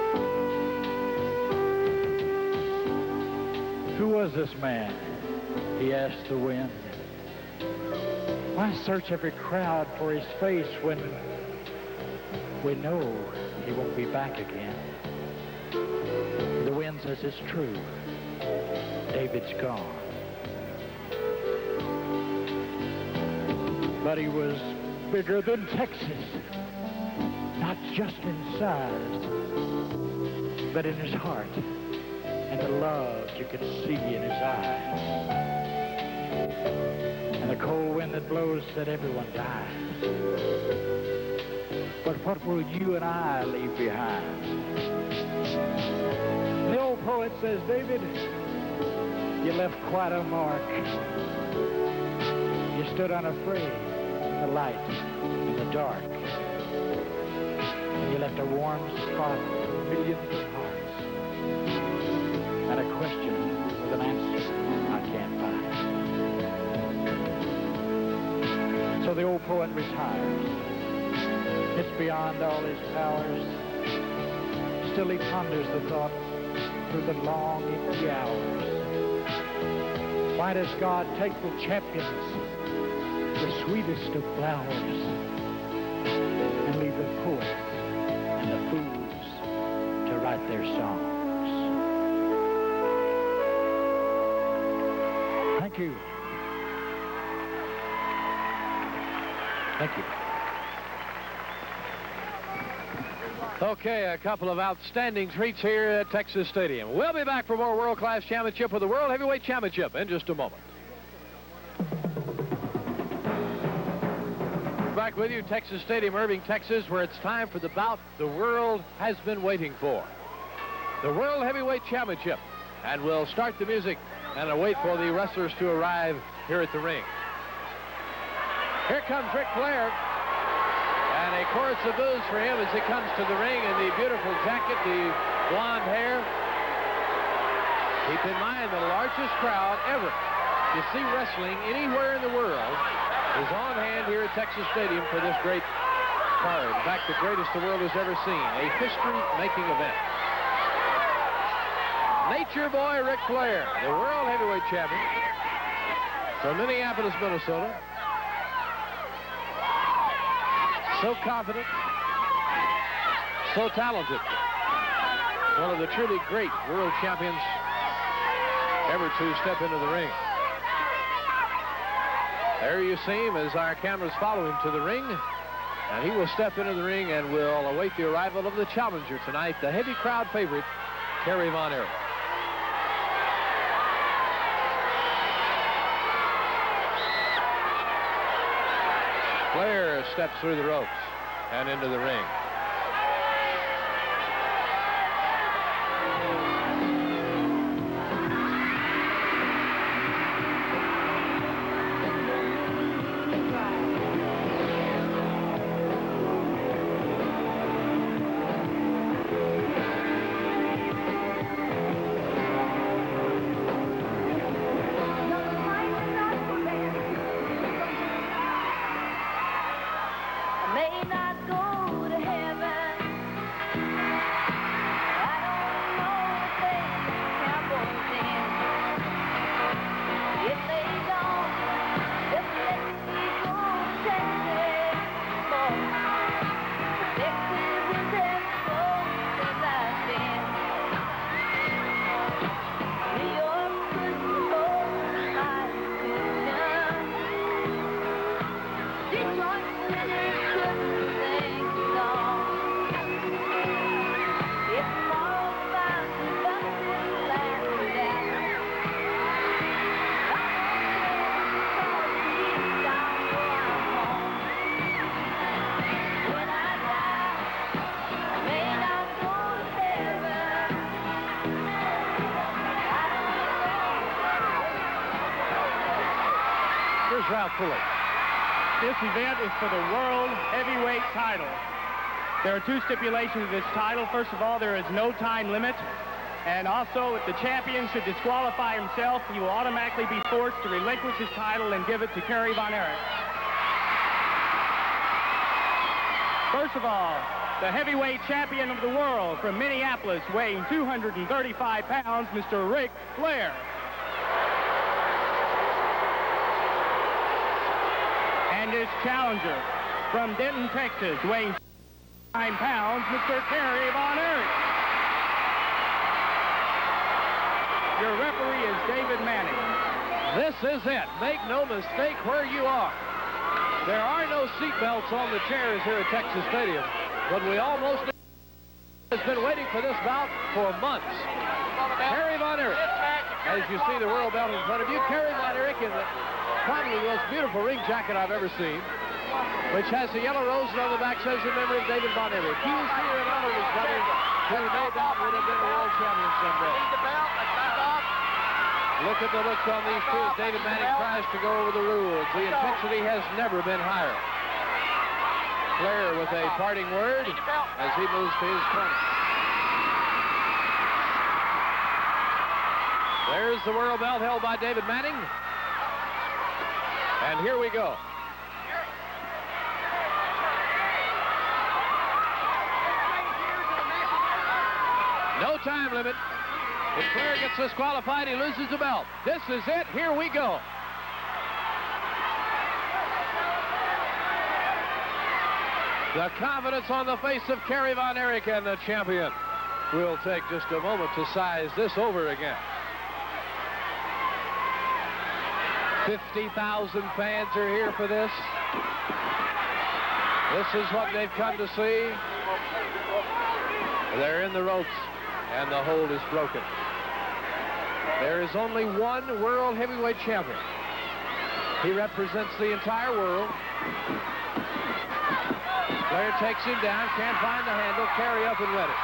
Who was this man? He asked the wind. Why search every crowd for his face when we know he won't be back again? The wind says it's true. David's gone. But he was bigger than Texas. Not just in size, but in his heart. And the love you could see in his eyes. And the cold wind that blows said everyone dies. But what will you and I leave behind? The old poet says, David, you left quite a mark. You stood unafraid in the light, in the dark. And you left a warm spot in millions of hearts. And a question with an answer I can't find. So the old poet retires. It's beyond all his powers. Still he ponders the thought through the long, empty hours. Why does God take the champions, the sweetest of flowers, and leave the poets and the fools to write their songs? Thank you. Thank you. Okay, a couple of outstanding treats here at Texas Stadium. We'll be back for more world-class championship with the World Heavyweight Championship in just a moment. We're back with you, Texas Stadium, Irving, Texas, where it's time for the bout the world has been waiting for. The World Heavyweight Championship. And we'll start the music and await for the wrestlers to arrive here at the ring. Here comes Ric Flair. And a chorus of boos for him as he comes to the ring in the beautiful jacket, the blonde hair. Keep in mind the largest crowd ever to see wrestling anywhere in the world is on hand here at Texas Stadium for this great card. In fact, the greatest the world has ever seen. A history-making event. Nature Boy Ric Flair, the World Heavyweight Champion from Minneapolis, Minnesota. So confident, so talented. One of the truly great world champions ever to step into the ring. There you see him as our cameras follow him to the ring. And he will step into the ring and will await the arrival of the challenger tonight, the heavy crowd favorite, Kerry Von Erich. Flair steps through the ropes and into the ring. May not go to heaven. Ralph Pulley? This event is for the World Heavyweight title. There are two stipulations of this title. First of all, there is no time limit. And also, if the champion should disqualify himself, he will automatically be forced to relinquish his title and give it to Kerry Von Erich. First of all, the heavyweight champion of the world from Minneapolis, weighing two hundred thirty-five pounds, Mister Ric Flair. And his challenger from Denton, Texas, weighing nine pounds, Mister Kerry Von Erich. Your referee is David Manning. This is it. Make no mistake where you are. There are no seat belts on the chairs here at Texas Stadium, but we almost has been waiting for this bout for months. Kerry Von Erich, as you see the world belt in front of you, Kerry Von Erich in the, probably the most beautiful ring jacket I've ever seen, which has the yellow rose on the back, says in memory of David Von Erich. He was here in honor of his brother, who no doubt would have been a world champion someday. Look at the looks on these two. David Manning tries to go over the rules. The intensity has never been higher. Flair with a parting word as he moves to his corner. There's the world belt held by David Manning. And here we go. No time limit. If Flair gets disqualified, he loses the belt. This is it. Here we go. The confidence on the face of Kerry Von Erich, and the champion will take just a moment to size this over again. fifty thousand fans are here for this. This is what they've come to see. They're in the ropes, and the hold is broken. There is only one world heavyweight champion. He represents the entire world. Flair takes him down, can't find the handle, Kerry up and ready.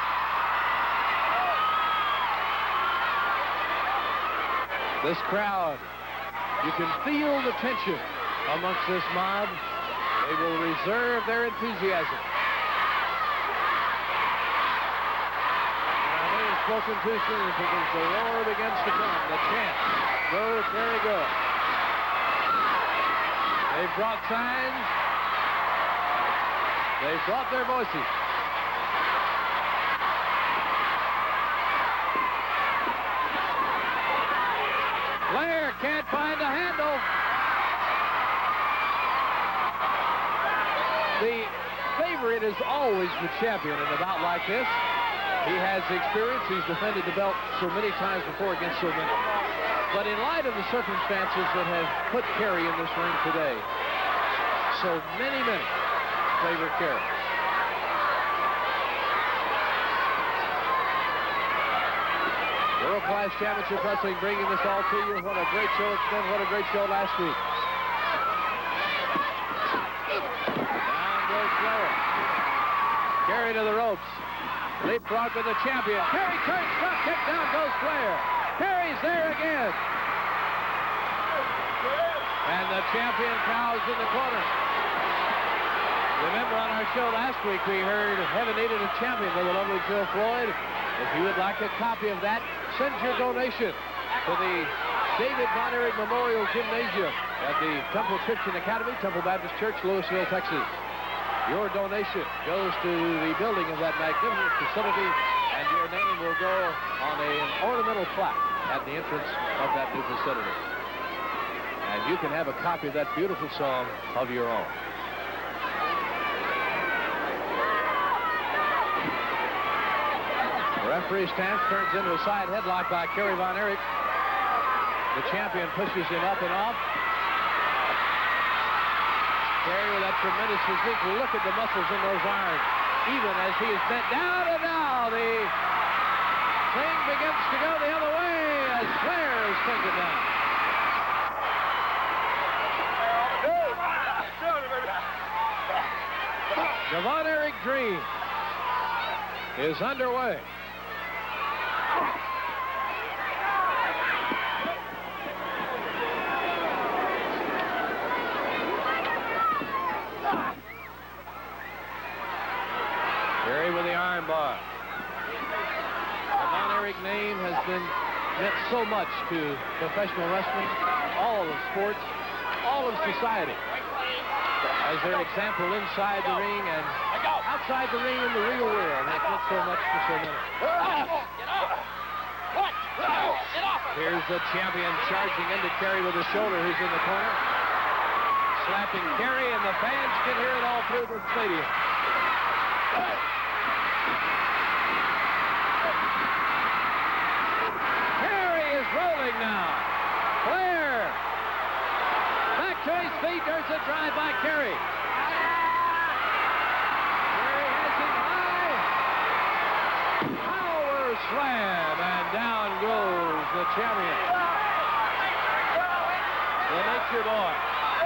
This crowd, you can feel the tension amongst this mob. They will reserve their enthusiasm. Spoken too soon because the roar begins to come. The chant. Go, Kerry, go. They've brought signs. They've brought their voices. Flair can't find a handle. The favorite is always the champion in a bout like this. He has experience. He's defended the belt so many times before against so many. But in light of the circumstances that have put Kerry in this ring today, so many, many favor Kerry. World Class Championship Wrestling bringing this all to you. What a great show it's been. What a great show last week. Down goes Flair. Kerry to the ropes. Leapfrog with the champion. Kerry turns, front kick, down goes Flair. Kerry's there again. And the champion cows in the corner. Remember on our show last week we heard Heaven Needed a Champion with the lovely Jill Floyd. If you would like a copy of that, send your donation to the David Von Erich Memorial Gymnasium at the Temple Christian Academy, Temple Baptist Church, Louisville, Texas. Your donation goes to the building of that magnificent facility, and your name will go on a, an ornamental plaque at the entrance of that new facility. And you can have a copy of that beautiful song of your own. The referee stance turns into a side headlock by Kerry Von Erich. The champion pushes him up and off. Kerry with that tremendous physique. Look at the muscles in those arms. Even as he is bent down, and now the thing begins to go the other way as Flair is taken down. The Von Erich dream is underway. meant so much to professional wrestling, all of sports, all of society. As their example inside the ring and outside the ring in the real world has meant so much to so many. Here's the champion charging into Kerry with a shoulder who's in the corner. Slapping Kerry, and the fans can hear it all through the stadium. Kerry is rolling now. Flair. Back to his feet. There's a drive by Kerry. Kerry has him high. Power slam, and down goes the champion. The Nature Boy.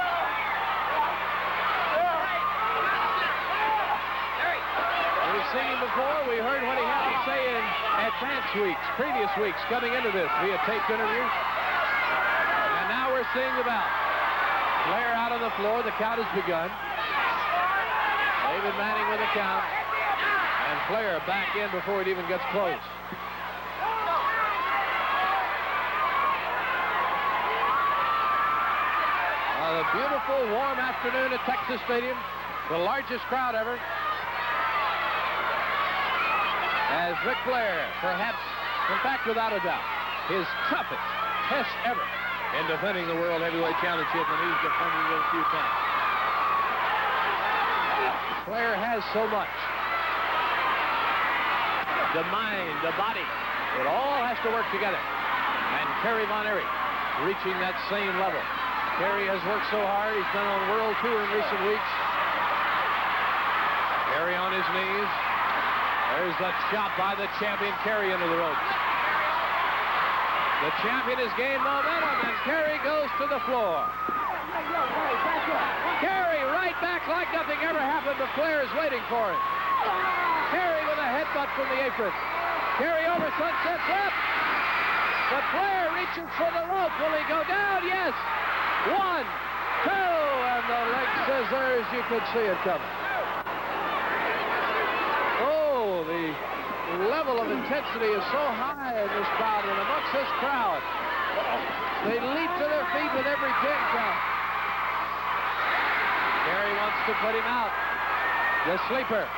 We've seen him before. We heard what he had to say in advance weeks, previous weeks, coming into this via taped interviews. And now we're seeing the bout. Flair out on the floor. The count has begun. David Manning with a count. And Flair back in before it even gets close. A beautiful, warm afternoon at Texas Stadium. The largest crowd ever. As Ric Flair, perhaps, in fact, without a doubt, his toughest test ever in defending the World Heavyweight Championship, and he's defending it a few times. Flair has so much. The mind, the body, it all has to work together. And Kerry Von Erich reaching that same level. Kerry has worked so hard. He's been on world tour in recent weeks. Kerry on his knees. There's the chop by the champion, Kerry into the ropes. The champion has gained momentum, and Kerry goes to the floor. Kerry right back like nothing ever happened, but Flair is waiting for him. Kerry with a headbutt from the apron. Kerry over sunset flip. But Flair reaches for the rope. Will he go down? Yes. One, two, and the leg scissors. You could see it coming. Oh, the level of intensity is so high in this crowd and amongst this crowd. They leap to their feet with every pin count. Kerry wants to put him out. The sleeper.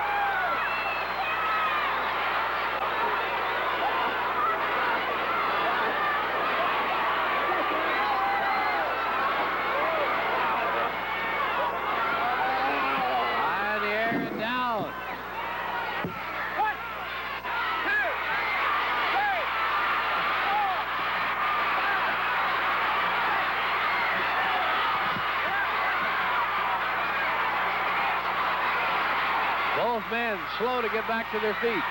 Both men slow to get back to their feet.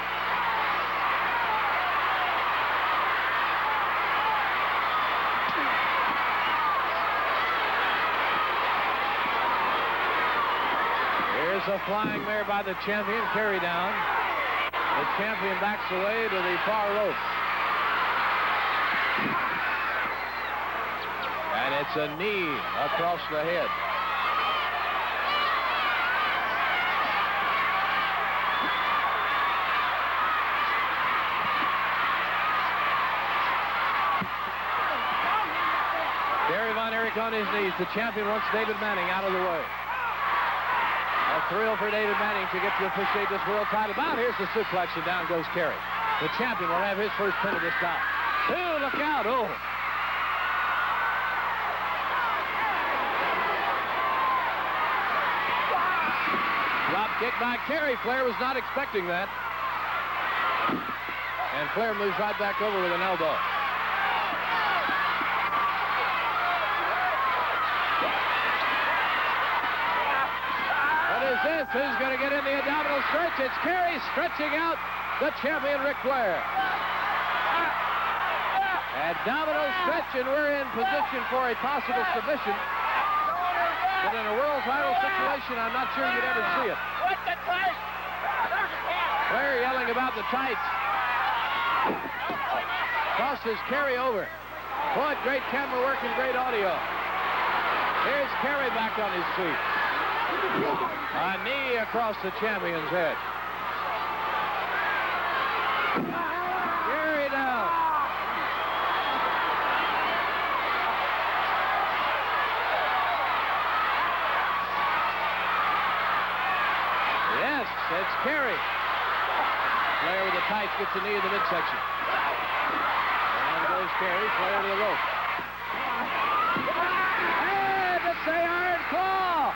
Here's a flying mare by the champion, Kerry down. The champion backs away to the far rope. And it's a knee across the head. Gary Von Erich on his knees. The champion wants David Manning out of the way. A thrill for David Manning to get to officiate this world title bout. Here's the suplex, and down goes Kerry. The champion will have his first pin of this bout. Oh, look out. Oh. Drop kick by Kerry. Flair was not expecting that. And Flair moves right back over with an elbow. This who's going to get in the abdominal stretch. It's Kerry stretching out the champion Ric Flair. Abdominal stretch, and we're in position for a possible submission. But in a world title situation, I'm not sure you'd ever see it. Flair yelling about the tights. Tosses Kerry over. Boy, great camera work and great audio. Here's Kerry back on his feet. A knee across the champion's head. Kerry down. gets a knee in the midsection. Down goes Kerry, Flair to the rope. And it's the Iron Claw.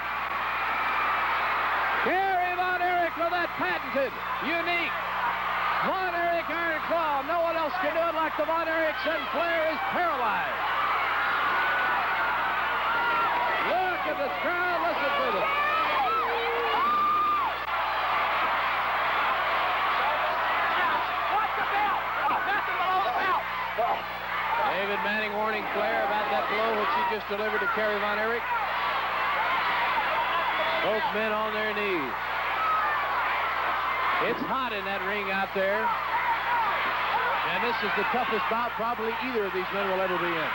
Kerry Von Erich with that patented, unique Von Erich Iron Claw. No one else can do it like the Von Erichs, and Flair is paralyzed. Look at this crowd. Listen to them. David Manning warning Flair about that blow which he just delivered to Kerry Von Erich. Both men on their knees. It's hot in that ring out there. And this is the toughest bout probably either of these men will ever be in.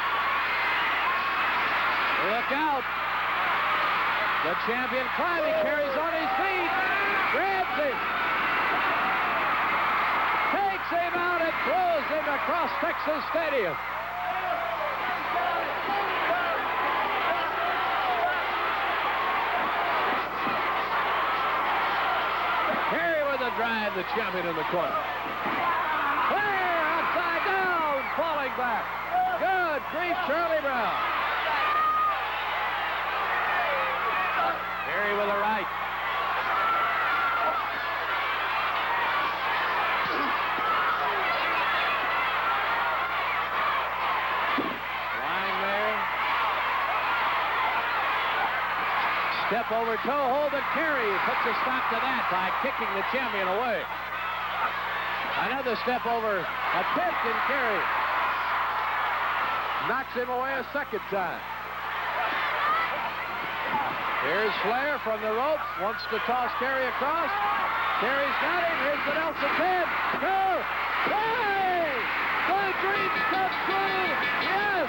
Look out. The champion climbing. Kerry's on his feet. Grabs him. Takes him out and throws him across Texas Stadium. Kerry with a drive, the champion in the corner. Flair upside down, falling back. Good grief, Charlie Brown. Kerry with a right. Step over toe hold, and Kerry puts a stop to that by kicking the champion away. Another step over attempt, and Kerry knocks him away a second time. Here's Flair from the ropes, wants to toss Kerry across. Kerry's got him. Here's the Nelson pin. Two, three! The dreams come true! Yes!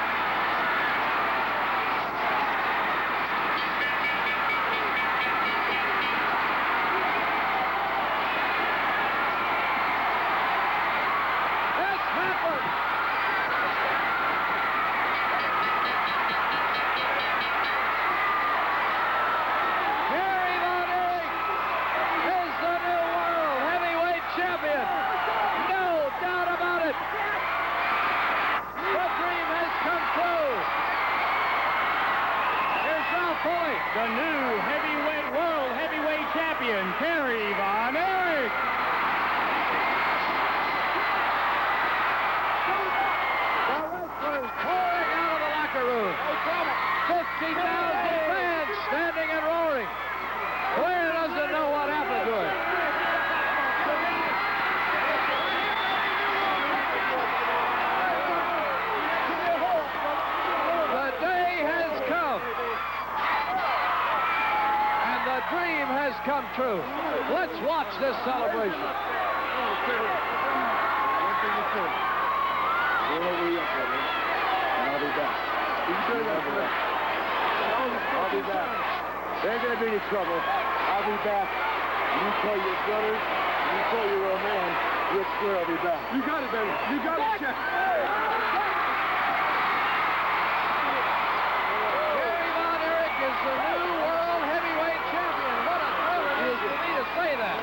The new heavyweight world heavyweight champion, Kerry Von Erich. The wrestlers pouring out of the locker room. fifty thousand fans standing and roaring. Flair doesn't know what happened to him. The day has come. The dream has come true. Let's watch this celebration. Where are we up there? And I'll be back. I'll be back. There ain't gonna be any trouble. I'll be back. You call your brothers, you call your old man, we'll swear I'll be back. You got it, baby. You got it, Jack. Kerry Von Erich is the new world heavyweight champion. What a thrill it is for me to say that.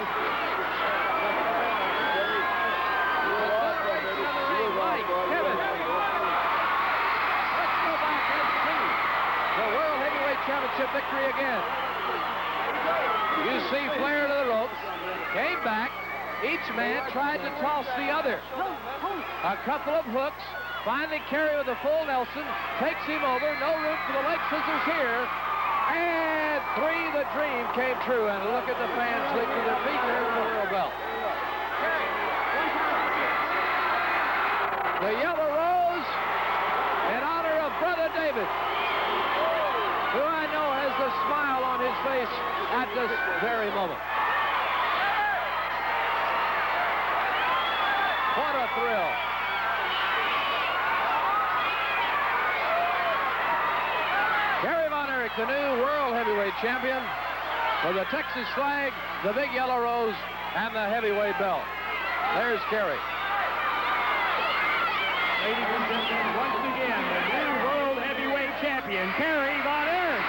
The celebration on the ring, Mike, Kevin. Let's go back and see the world heavyweight championship victory again. You see Flair to the ropes, came back. Each man tried to toss the other. A couple of hooks. Finally, Kerry with a full Nelson takes him over. No room for the leg scissors here. And three, the dream came true. And look at the fans leaping their feet there for the world belt. The yellow rose in honor of Brother David, who I know has a smile on his face at this very moment. What a thrill. Kerry Von Erich, the new world heavyweight champion, with the Texas flag, the big yellow rose, and the heavyweight belt. There's Kerry. Ladies and gentlemen, once again, the new world heavyweight champion, Kerry Von Erich.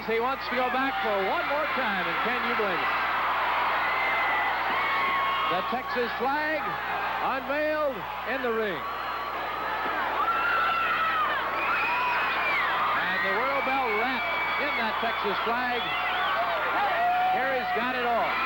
He wants to go back for one more time, and can you blame him? The Texas flag unveiled in the ring. And the world belt wrapped in that Texas flag. Kerry's got it all.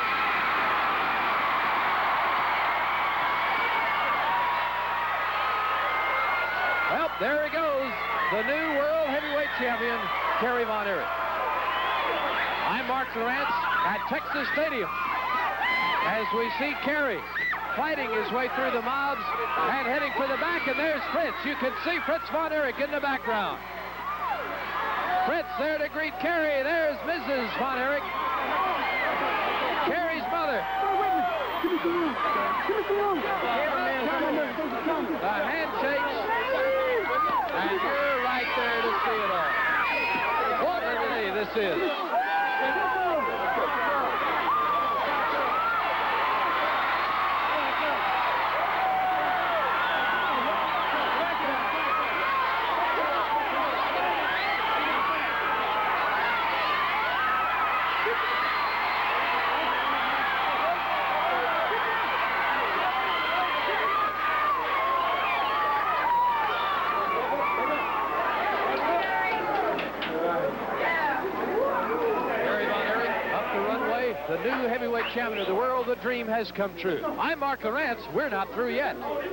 Well, there he goes, the new World Heavyweight Champion, Kerry Von Erich. I'm Mark Lawrence at Texas Stadium as we see Kerry fighting his way through the mobs and heading for the back, and there's Fritz. You can see Fritz Von Erich in the background. Fritz there to greet Kerry. There's Missus Von Erich, Kerry's mother. The handshakes, and you're right there to see it all. What a day this is. The new heavyweight champion of the world, the dream has come true. I'm Mark Lawrence. We're not through yet.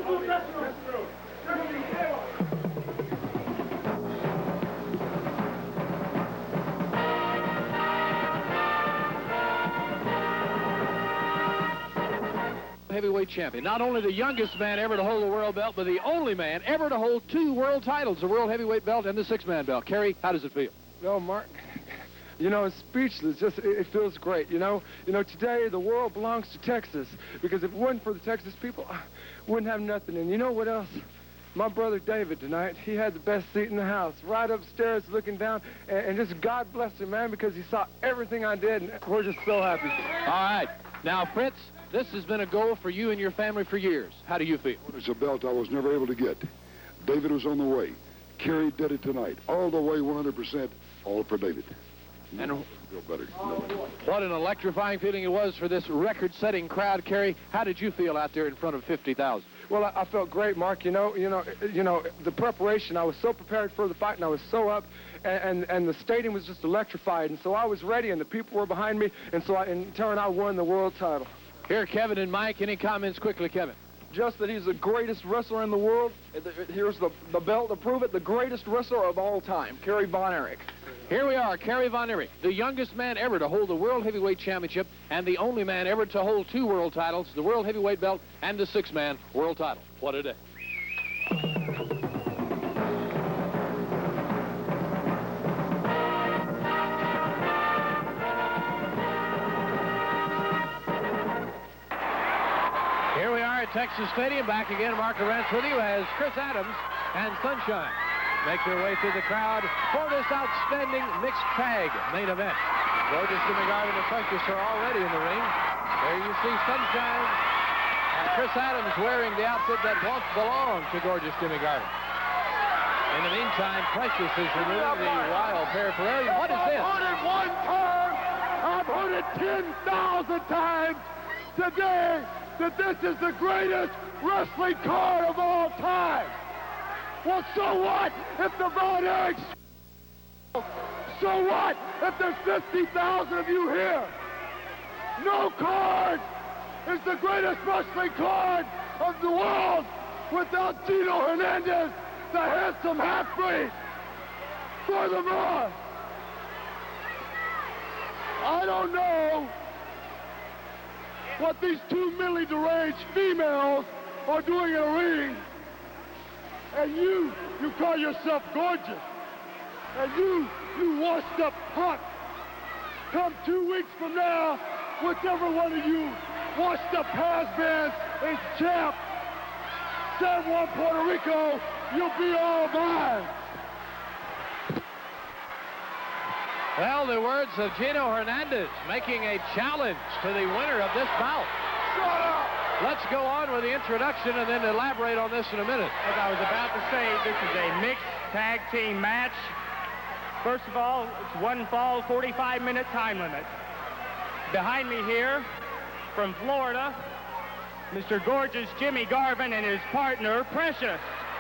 Heavyweight champion. Not only the youngest man ever to hold the world belt, but the only man ever to hold two world titles, the world heavyweight belt and the six-man belt. Kerry, how does it feel? Well, Mark, you know, it's speechless. Just it, it feels great. You know, you know, today the world belongs to Texas, because if it wasn't for the Texas people, I wouldn't have nothing. And you know what else? My brother David tonight, he had the best seat in the house, right upstairs looking down, and, and just God bless him, man, because he saw everything I did, and we're just so happy. All right. Now, Fritz, this has been a goal for you and your family for years. How do you feel? It's a belt I was never able to get. David was on the way. Kerry did it tonight. All the way, one hundred percent, all for David. And feel better. No. What an electrifying feeling it was for this record-setting crowd, Kerry. How did you feel out there in front of fifty thousand? Well, I, I felt great, Mark. You know, you know, you know, the preparation. I was so prepared for the fight, and I was so up, and and, and the stadium was just electrified, and so I was ready, and the people were behind me, and so I, in turn, I won the world title. Here, Kevin and Mike. Any comments quickly, Kevin? Just that he's the greatest wrestler in the world. Here's the, the belt to prove it. The greatest wrestler of all time, Kerry Von Erich. Here we are, Kerry Von Erich, the youngest man ever to hold the World Heavyweight Championship and the only man ever to hold two world titles, the World Heavyweight belt and the six-man world title. What a day. Here we are at Texas Stadium. Back again, Mark Lawrence with you as Chris Adams and Sunshine make their way through the crowd for this outstanding mixed tag main event. Gorgeous Jimmy Garvin and Fritz are already in the ring. There you see Sunshine and Chris Adams wearing the outfit that once belonged to Gorgeous Jimmy Garvin. In the meantime, Precious is removing the wild paraphernalia. What is this? I've heard it one time. I've heard it ten thousand times today that this is the greatest wrestling card of all time. Well, so what if the Von Erichs? So what if there's fifty thousand of you here? No card is the greatest wrestling card of the world without Tito Hernandez, the handsome half-breed. Furthermore, I don't know what these two mentally deranged females are doing in a ring. And you, you call yourself gorgeous. And you, you washed up punk. Come two weeks from now, whichever one of you washed up has-beens is champ. San Juan, Puerto Rico, you'll be all mine. Well, the words of Gino Hernandez making a challenge to the winner of this bout. Shut up! Let's go on with the introduction and then elaborate on this in a minute. As I was about to say, this is a mixed tag team match. First of all, it's one fall, forty-five minute time limit. Behind me here, from Florida, Mister Gorgeous Jimmy Garvin and his partner, Precious.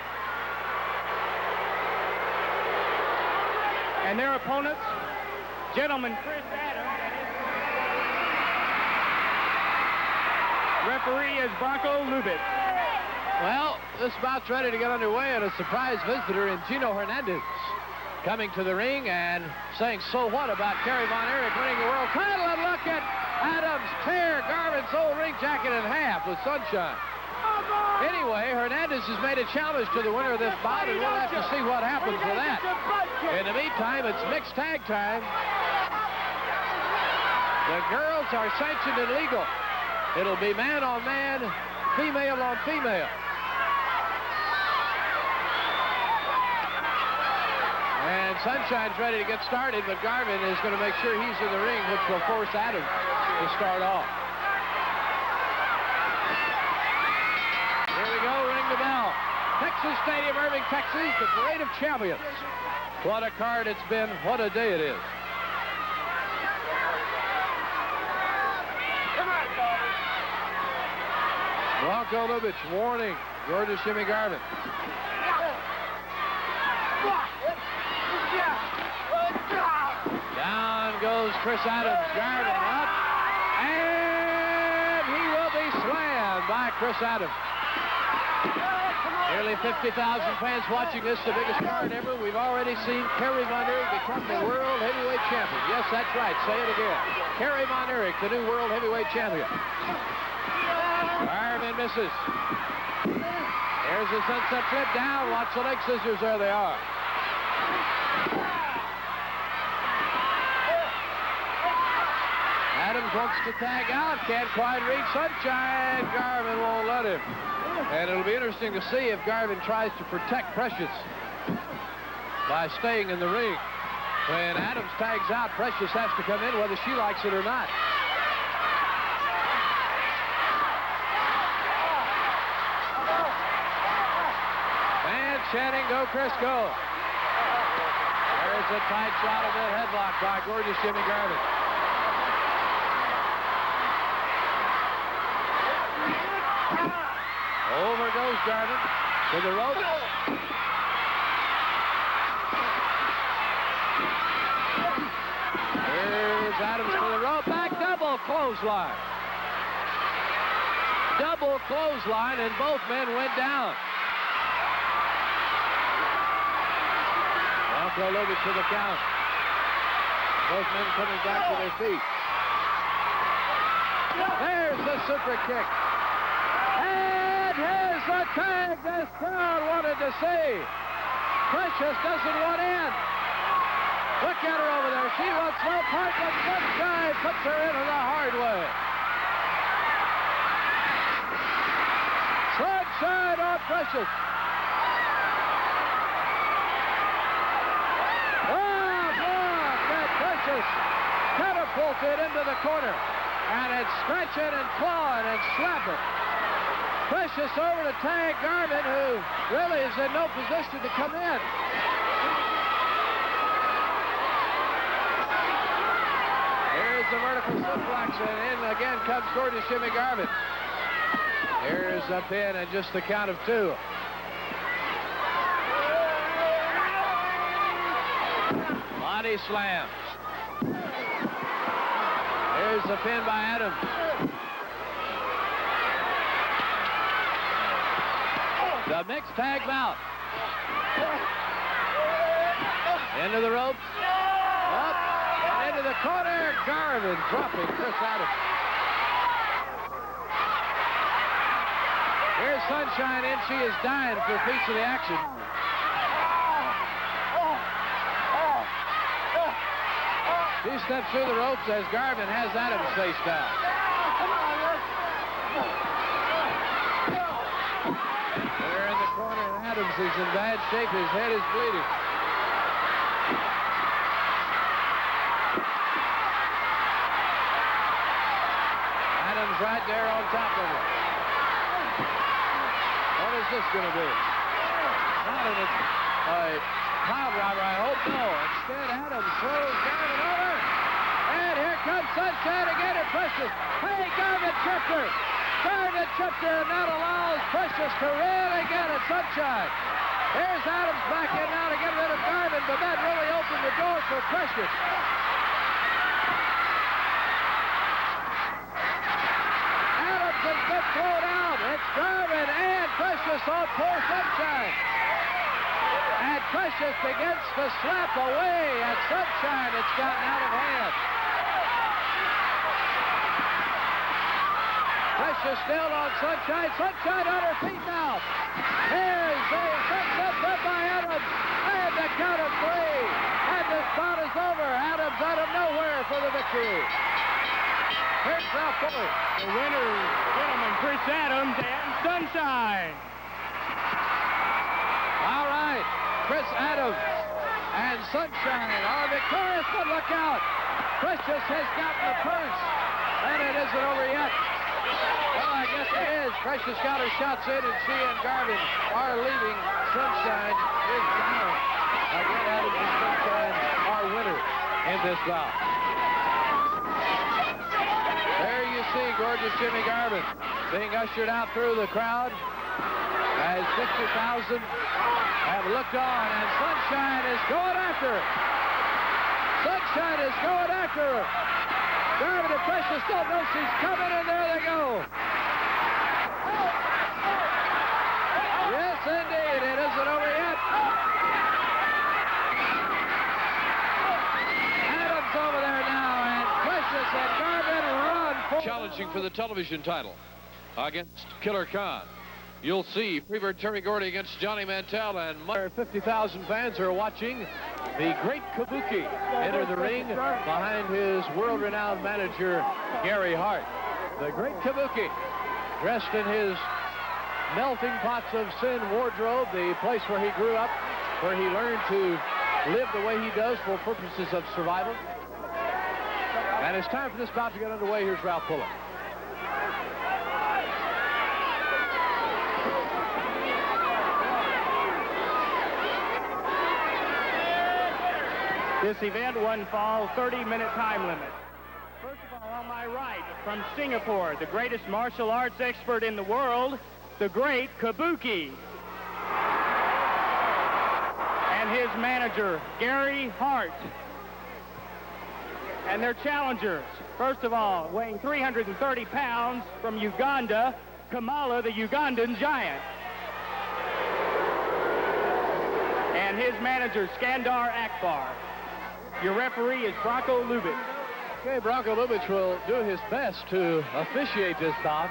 And their opponents, gentleman Chris Adams. Referee is Bronco Lubitz. Well, this bout's ready to get underway, and a surprise visitor in Gino Hernandez coming to the ring and saying, so what about Kerry Von Erich winning the world title? And look at Adams tear Garvin's old ring jacket in half with sunshine. Anyway, Hernandez has made a challenge to the winner of this bout, and we'll have to see what happens with that. In the meantime, it's mixed tag time. The girls are sanctioned and legal. It'll be man on man, female on female. And Sunshine's ready to get started, but Garvin is going to make sure he's in the ring, which will force Adams to start off. Here we go, ring the bell. Texas Stadium, Irving, Texas, the Parade of Champions. What a card it's been, what a day it is. Bronco Lubitz warning Gorgeous Jimmy Garvin. Down goes Chris Adams. Garvin up. And he will be slammed by Chris Adams. Nearly fifty thousand fans watching this, the biggest card ever. We've already seen Kerry Von Erich become the World Heavyweight Champion. Yes, that's right. Say it again. Kerry Von Erich, the new World Heavyweight Champion. Garvin misses. There's the sunset flip down. Watch the leg scissors. There they are. Adams wants to tag out. Can't quite reach Sunshine. Garvin won't let him. And it'll be interesting to see if Garvin tries to protect Precious by staying in the ring. When Adams tags out, Precious has to come in whether she likes it or not. Chanting, go Chris, go. There's a tight shot of that headlock by Gorgeous Jimmy Garvin. Over goes Garvin to the rope. Here's Adams to the rope. Back double clothesline. Double clothesline, and both men went down. Bronco Lubitz to the count. Both men coming back to their feet. There's the super kick. And here's the tag this crowd wanted to see. Precious doesn't want in. Look at her over there. She wants no part, but Sunshine puts her in the hard way. Sunshine on Precious. Catapulted into the corner, and it's scratching and clawing and slapping. Precious over to tag Garvin, who really is in no position to come in. Here's the vertical suplex, and in again comes Gorgeous Jimmy Garvin. Here's the pin, and just the count of two. Body slam. Here's the pin by Adams. The mixed tag bout. Into the ropes. Up and into the corner. Garvin dropping Chris Adams. Here's Sunshine in. She is dying for a piece of the action. She steps through the ropes as Garvin has Adams face down. They're in the corner, and Adams is in bad shape. His head is bleeding. Adams right there on top of him. What is this going to be? Not an... Uh, cloud driver, I hope no. Instead, Adams throws Garvin over. And here comes Sunshine again and Precious. Hey, Garvin tripped her. Garvin tripped her, and that allows Precious to really get at Sunshine. Here's Adams back in now to get rid of Garvin, but that really opened the door for Precious. Adams has been thrown out. It's Garvin and Precious on poor Sunshine. And Precious begins to slap away at Sunshine. It's gotten out of hand. Precious still on Sunshine. Sunshine on her feet now. Here's a sunset led by Adams. And the count of three. And this bout is over. Adams out of nowhere for the victory. Here's Ralph Fuller. The winner, gentlemen, Chris Adams and Sunshine. All right. Chris Adams and Sunshine are victorious, but look out. Precious has gotten the purse. And it isn't over yet. Well, I guess it is. Precious got her shots in, and she and Garvin are leaving. Sunshine is down. Again, Adams and Sunshine are winners in this bout. There you see gorgeous Jimmy Garvin being ushered out through the crowd as fifty thousand have looked on, and Sunshine is going after her. Sunshine is going after her. Garvin and Precious don't know she's coming, and there they go. Yes, indeed. It isn't over yet. Adams over there now, and Precious and Garvin run for... Challenging for the television title against Killer Khan. You'll see Freebird Terry Gordy against Johnny Mantell, and fifty thousand fans are watching the Great Kabuki enter the ring behind his world-renowned manager, Gary Hart. The Great Kabuki, dressed in his melting pots of sin wardrobe, the place where he grew up, where he learned to live the way he does for purposes of survival. And it's time for this bout to get underway. Here's Ralph Fuller. This event, one fall, thirty minute time limit. First of all, on my right, from Singapore, the greatest martial arts expert in the world, the Great Kabuki. And his manager, Gary Hart. And their challengers, first of all, weighing three hundred thirty pounds from Uganda, Kamala, the Ugandan giant. And his manager, Skandor Akbar. Your referee is Bronco Lubitsch. Okay, Bronco Lubitsch will do his best to officiate this bout.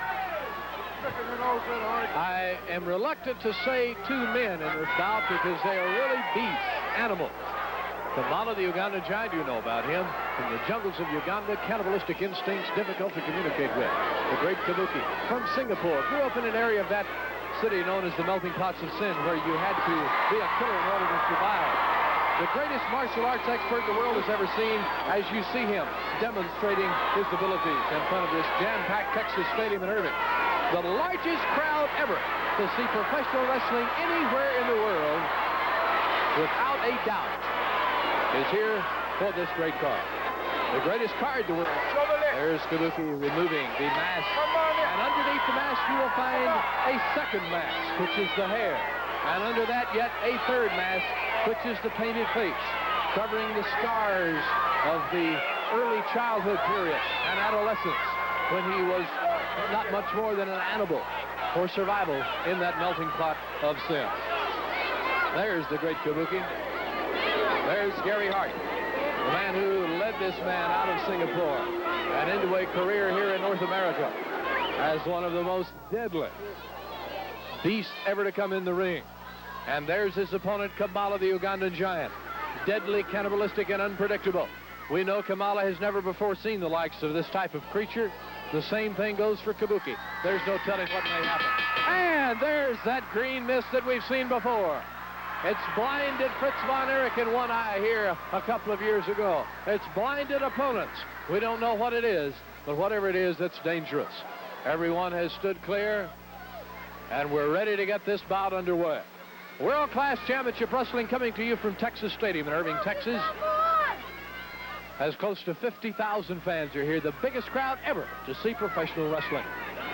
I am reluctant to say two men in this bout because they are really beasts, animals. Kamala, the Uganda giant, you know about him. From the jungles of Uganda, cannibalistic instincts, difficult to communicate with. The Great Kabuki from Singapore. Grew up in an area of that city known as the Melting Pots of Sin, where you had to be a killer in order to survive. The greatest martial arts expert the world has ever seen, as you see him demonstrating his abilities in front of this jam-packed Texas stadium in Irving. The largest crowd ever to see professional wrestling anywhere in the world, without a doubt, is here for this great card. The greatest card the world. There's Kabuki removing the mask. And underneath the mask you will find a second mask, which is the hair. And under that yet a third mask, which is the painted face, covering the scars of the early childhood period and adolescence, when he was not much more than an animal for survival in that melting pot of sin. There's the Great Kabuki. There's Gary Hart, the man who led this man out of Singapore and into a career here in North America as one of the most deadly beasts ever to come in the ring. And there's his opponent, Kamala, the Ugandan giant. Deadly, cannibalistic, and unpredictable. We know Kamala has never before seen the likes of this type of creature. The same thing goes for Kabuki. There's no telling what may happen. And there's that green mist that we've seen before. It's blinded Fritz Von Erich in one eye here a couple of years ago. It's blinded opponents. We don't know what it is, but whatever it is, it's dangerous. Everyone has stood clear, and we're ready to get this bout underway. World Class Championship Wrestling coming to you from Texas Stadium in Irving, Texas. Has close to fifty thousand fans are here, the biggest crowd ever to see professional wrestling.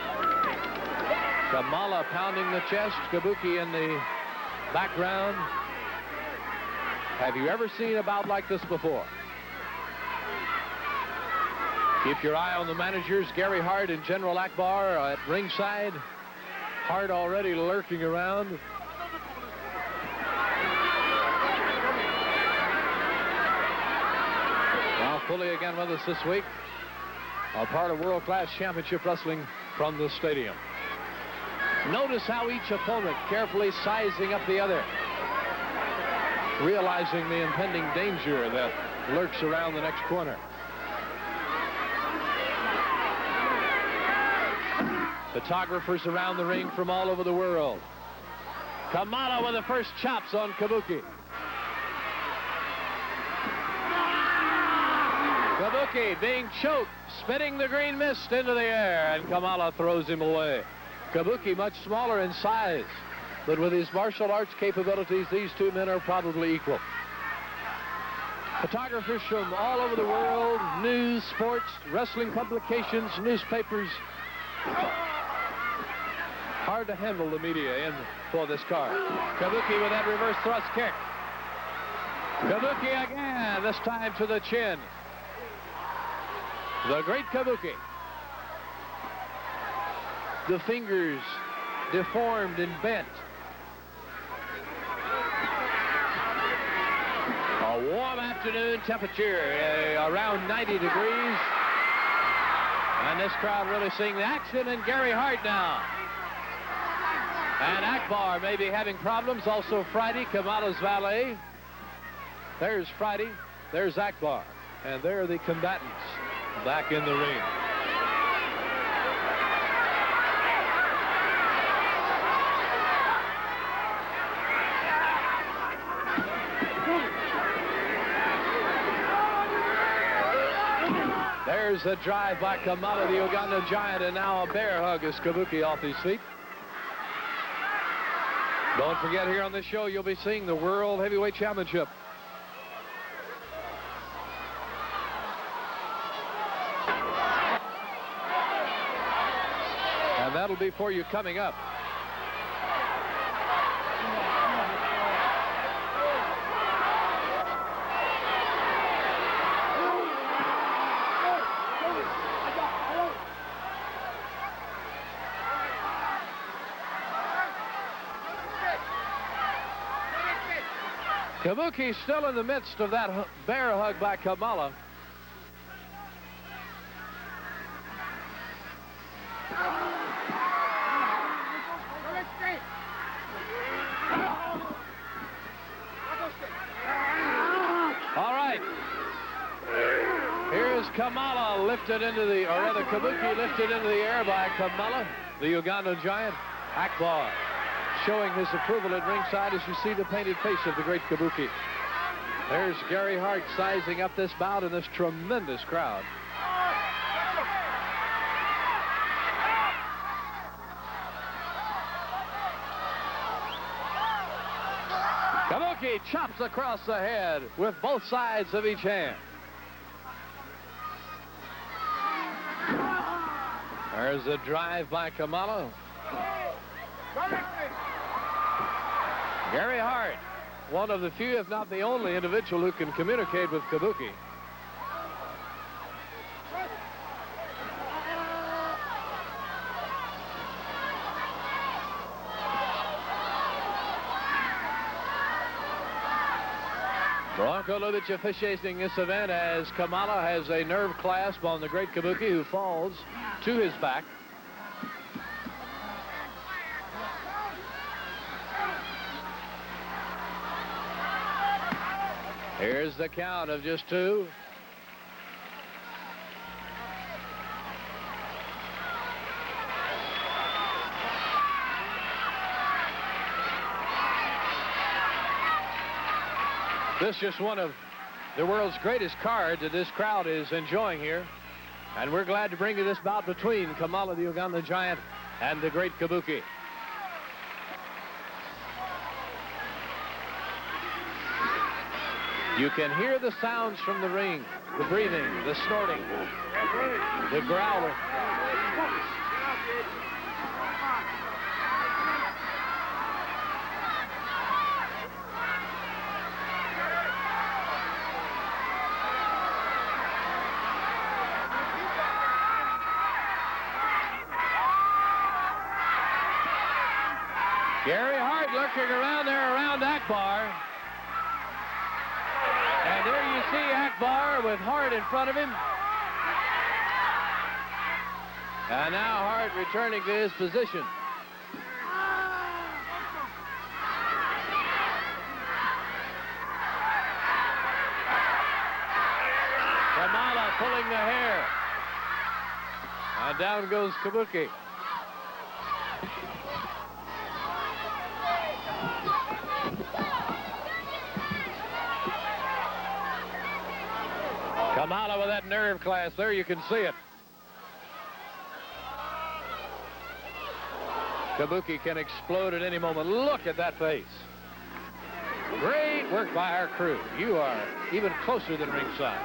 Kamala pounding the chest, Kabuki in the background. Have you ever seen a bout like this before? Keep your eye on the managers, Gary Hart and General Akbar at ringside. Hart already lurking around. Now Pulley again with us this week. A part of World Class Championship Wrestling from the stadium. Notice how each opponent carefully sizing up the other, realizing the impending danger that lurks around the next corner. Photographers around the ring from all over the world. Kamala with the first chops on Kabuki. Kabuki being choked, spitting the green mist into the air, and Kamala throws him away. Kabuki much smaller in size, but with his martial arts capabilities, these two men are probably equal. Photographers from all over the world, news, sports, wrestling publications, newspapers. Hard to handle the media in for this card. Kabuki with that reverse thrust kick. Kabuki again, this time to the chin. The Great Kabuki. The fingers deformed and bent. A warm afternoon temperature, uh, around ninety degrees. And this crowd really seeing the action, and Gary Hart now. And Akbar may be having problems. Also Friday, Kamala's valet. There's Friday. There's Akbar. And there are the combatants back in the ring. There's a drive by Kamala, the Uganda Giant, and now a bear hug as Kabuki off his feet. Don't forget, here on this show, you'll be seeing the World Heavyweight Championship. And that'll be for you coming up. Kabuki still in the midst of that bear hug by Kamala. All right. Here's Kamala lifted into the, or rather Kabuki lifted into the air by Kamala, the Uganda Giant. Akbar showing his approval at ringside as you see the painted face of the Great Kabuki. There's Gary Hart sizing up this bout in this tremendous crowd. Kabuki chops across the head with both sides of each hand. There's a drive by Kamala. Gary Hart, one of the few, if not the only individual who can communicate with Kabuki. Bronco Lubitsch officiating this event as Kamala has a nerve clasp on the Great Kabuki, who falls to his back. Here's the count of just two. This is just one of the world's greatest cards that this crowd is enjoying here. And we're glad to bring you this bout between Kamala, the Uganda Giant, and the Great Kabuki. You can hear the sounds from the ring, the breathing, the snorting, the growling. Gary Hart lurking around there around Akbar. And there you see Akbar with Hart in front of him. And now Hart returning to his position. Kamala pulling the hair. And down goes Kabuki. Kamala with that nerve class. There you can see it. Kabuki can explode at any moment. Look at that face. Great work by our crew. You are even closer than ringside.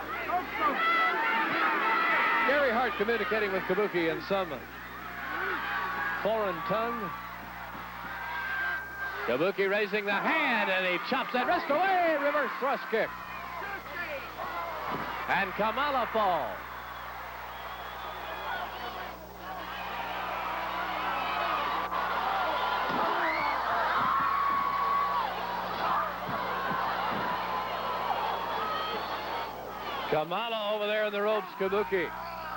Gary Hart communicating with Kabuki in some foreign tongue. Kabuki raising the hand, and he chops that wrist away. Reverse thrust kick. And Kamala falls. Kamala over there in the ropes, Kabuki.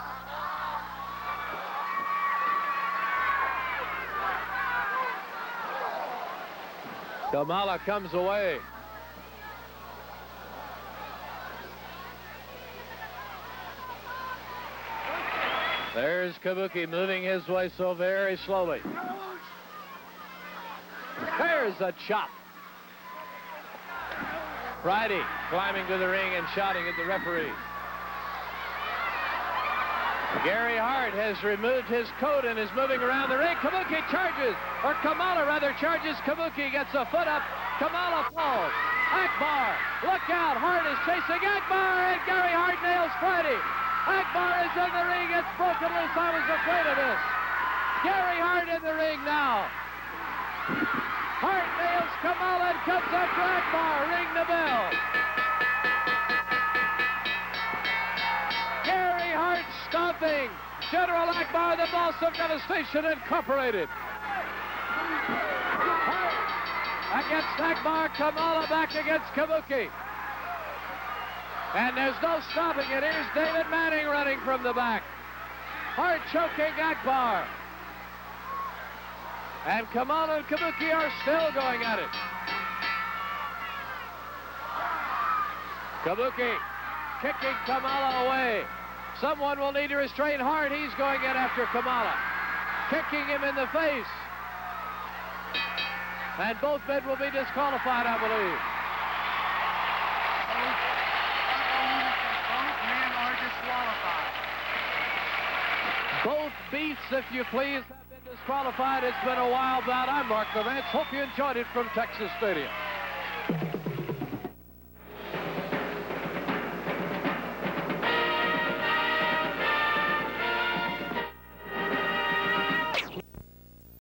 Kamala comes away. There's Kabuki moving his way so very slowly. There's a chop. Friday climbing to the ring and shouting at the referee. Gary Hart has removed his coat and is moving around the ring. Kabuki charges, or Kamala rather charges. Kabuki gets a foot up. Kamala falls. Akbar, look out. Hart is chasing Akbar, and Gary Hart nails Friday. Akbar is in the ring. It's broken loose. I was afraid of this. Gary Hart in the ring now. Hart nails Kamala and comes after Akbar. Ring the bell. Gary Hart stomping General Akbar, the boss of Devastation Incorporated. Hart against Akbar. Kamala back against Kabuki. And there's no stopping it. Here's David Manning running from the back. Hart choking Akbar. And Kamala and Kabuki are still going at it. Kabuki kicking Kamala away. Someone will need to restrain Hart. He's going in after Kamala. Kicking him in the face. And both men will be disqualified, I believe. Both beasts, if you please, have been disqualified. It's been a wild bout. I'm Mark Levance. Hope you enjoyed it from Texas Stadium.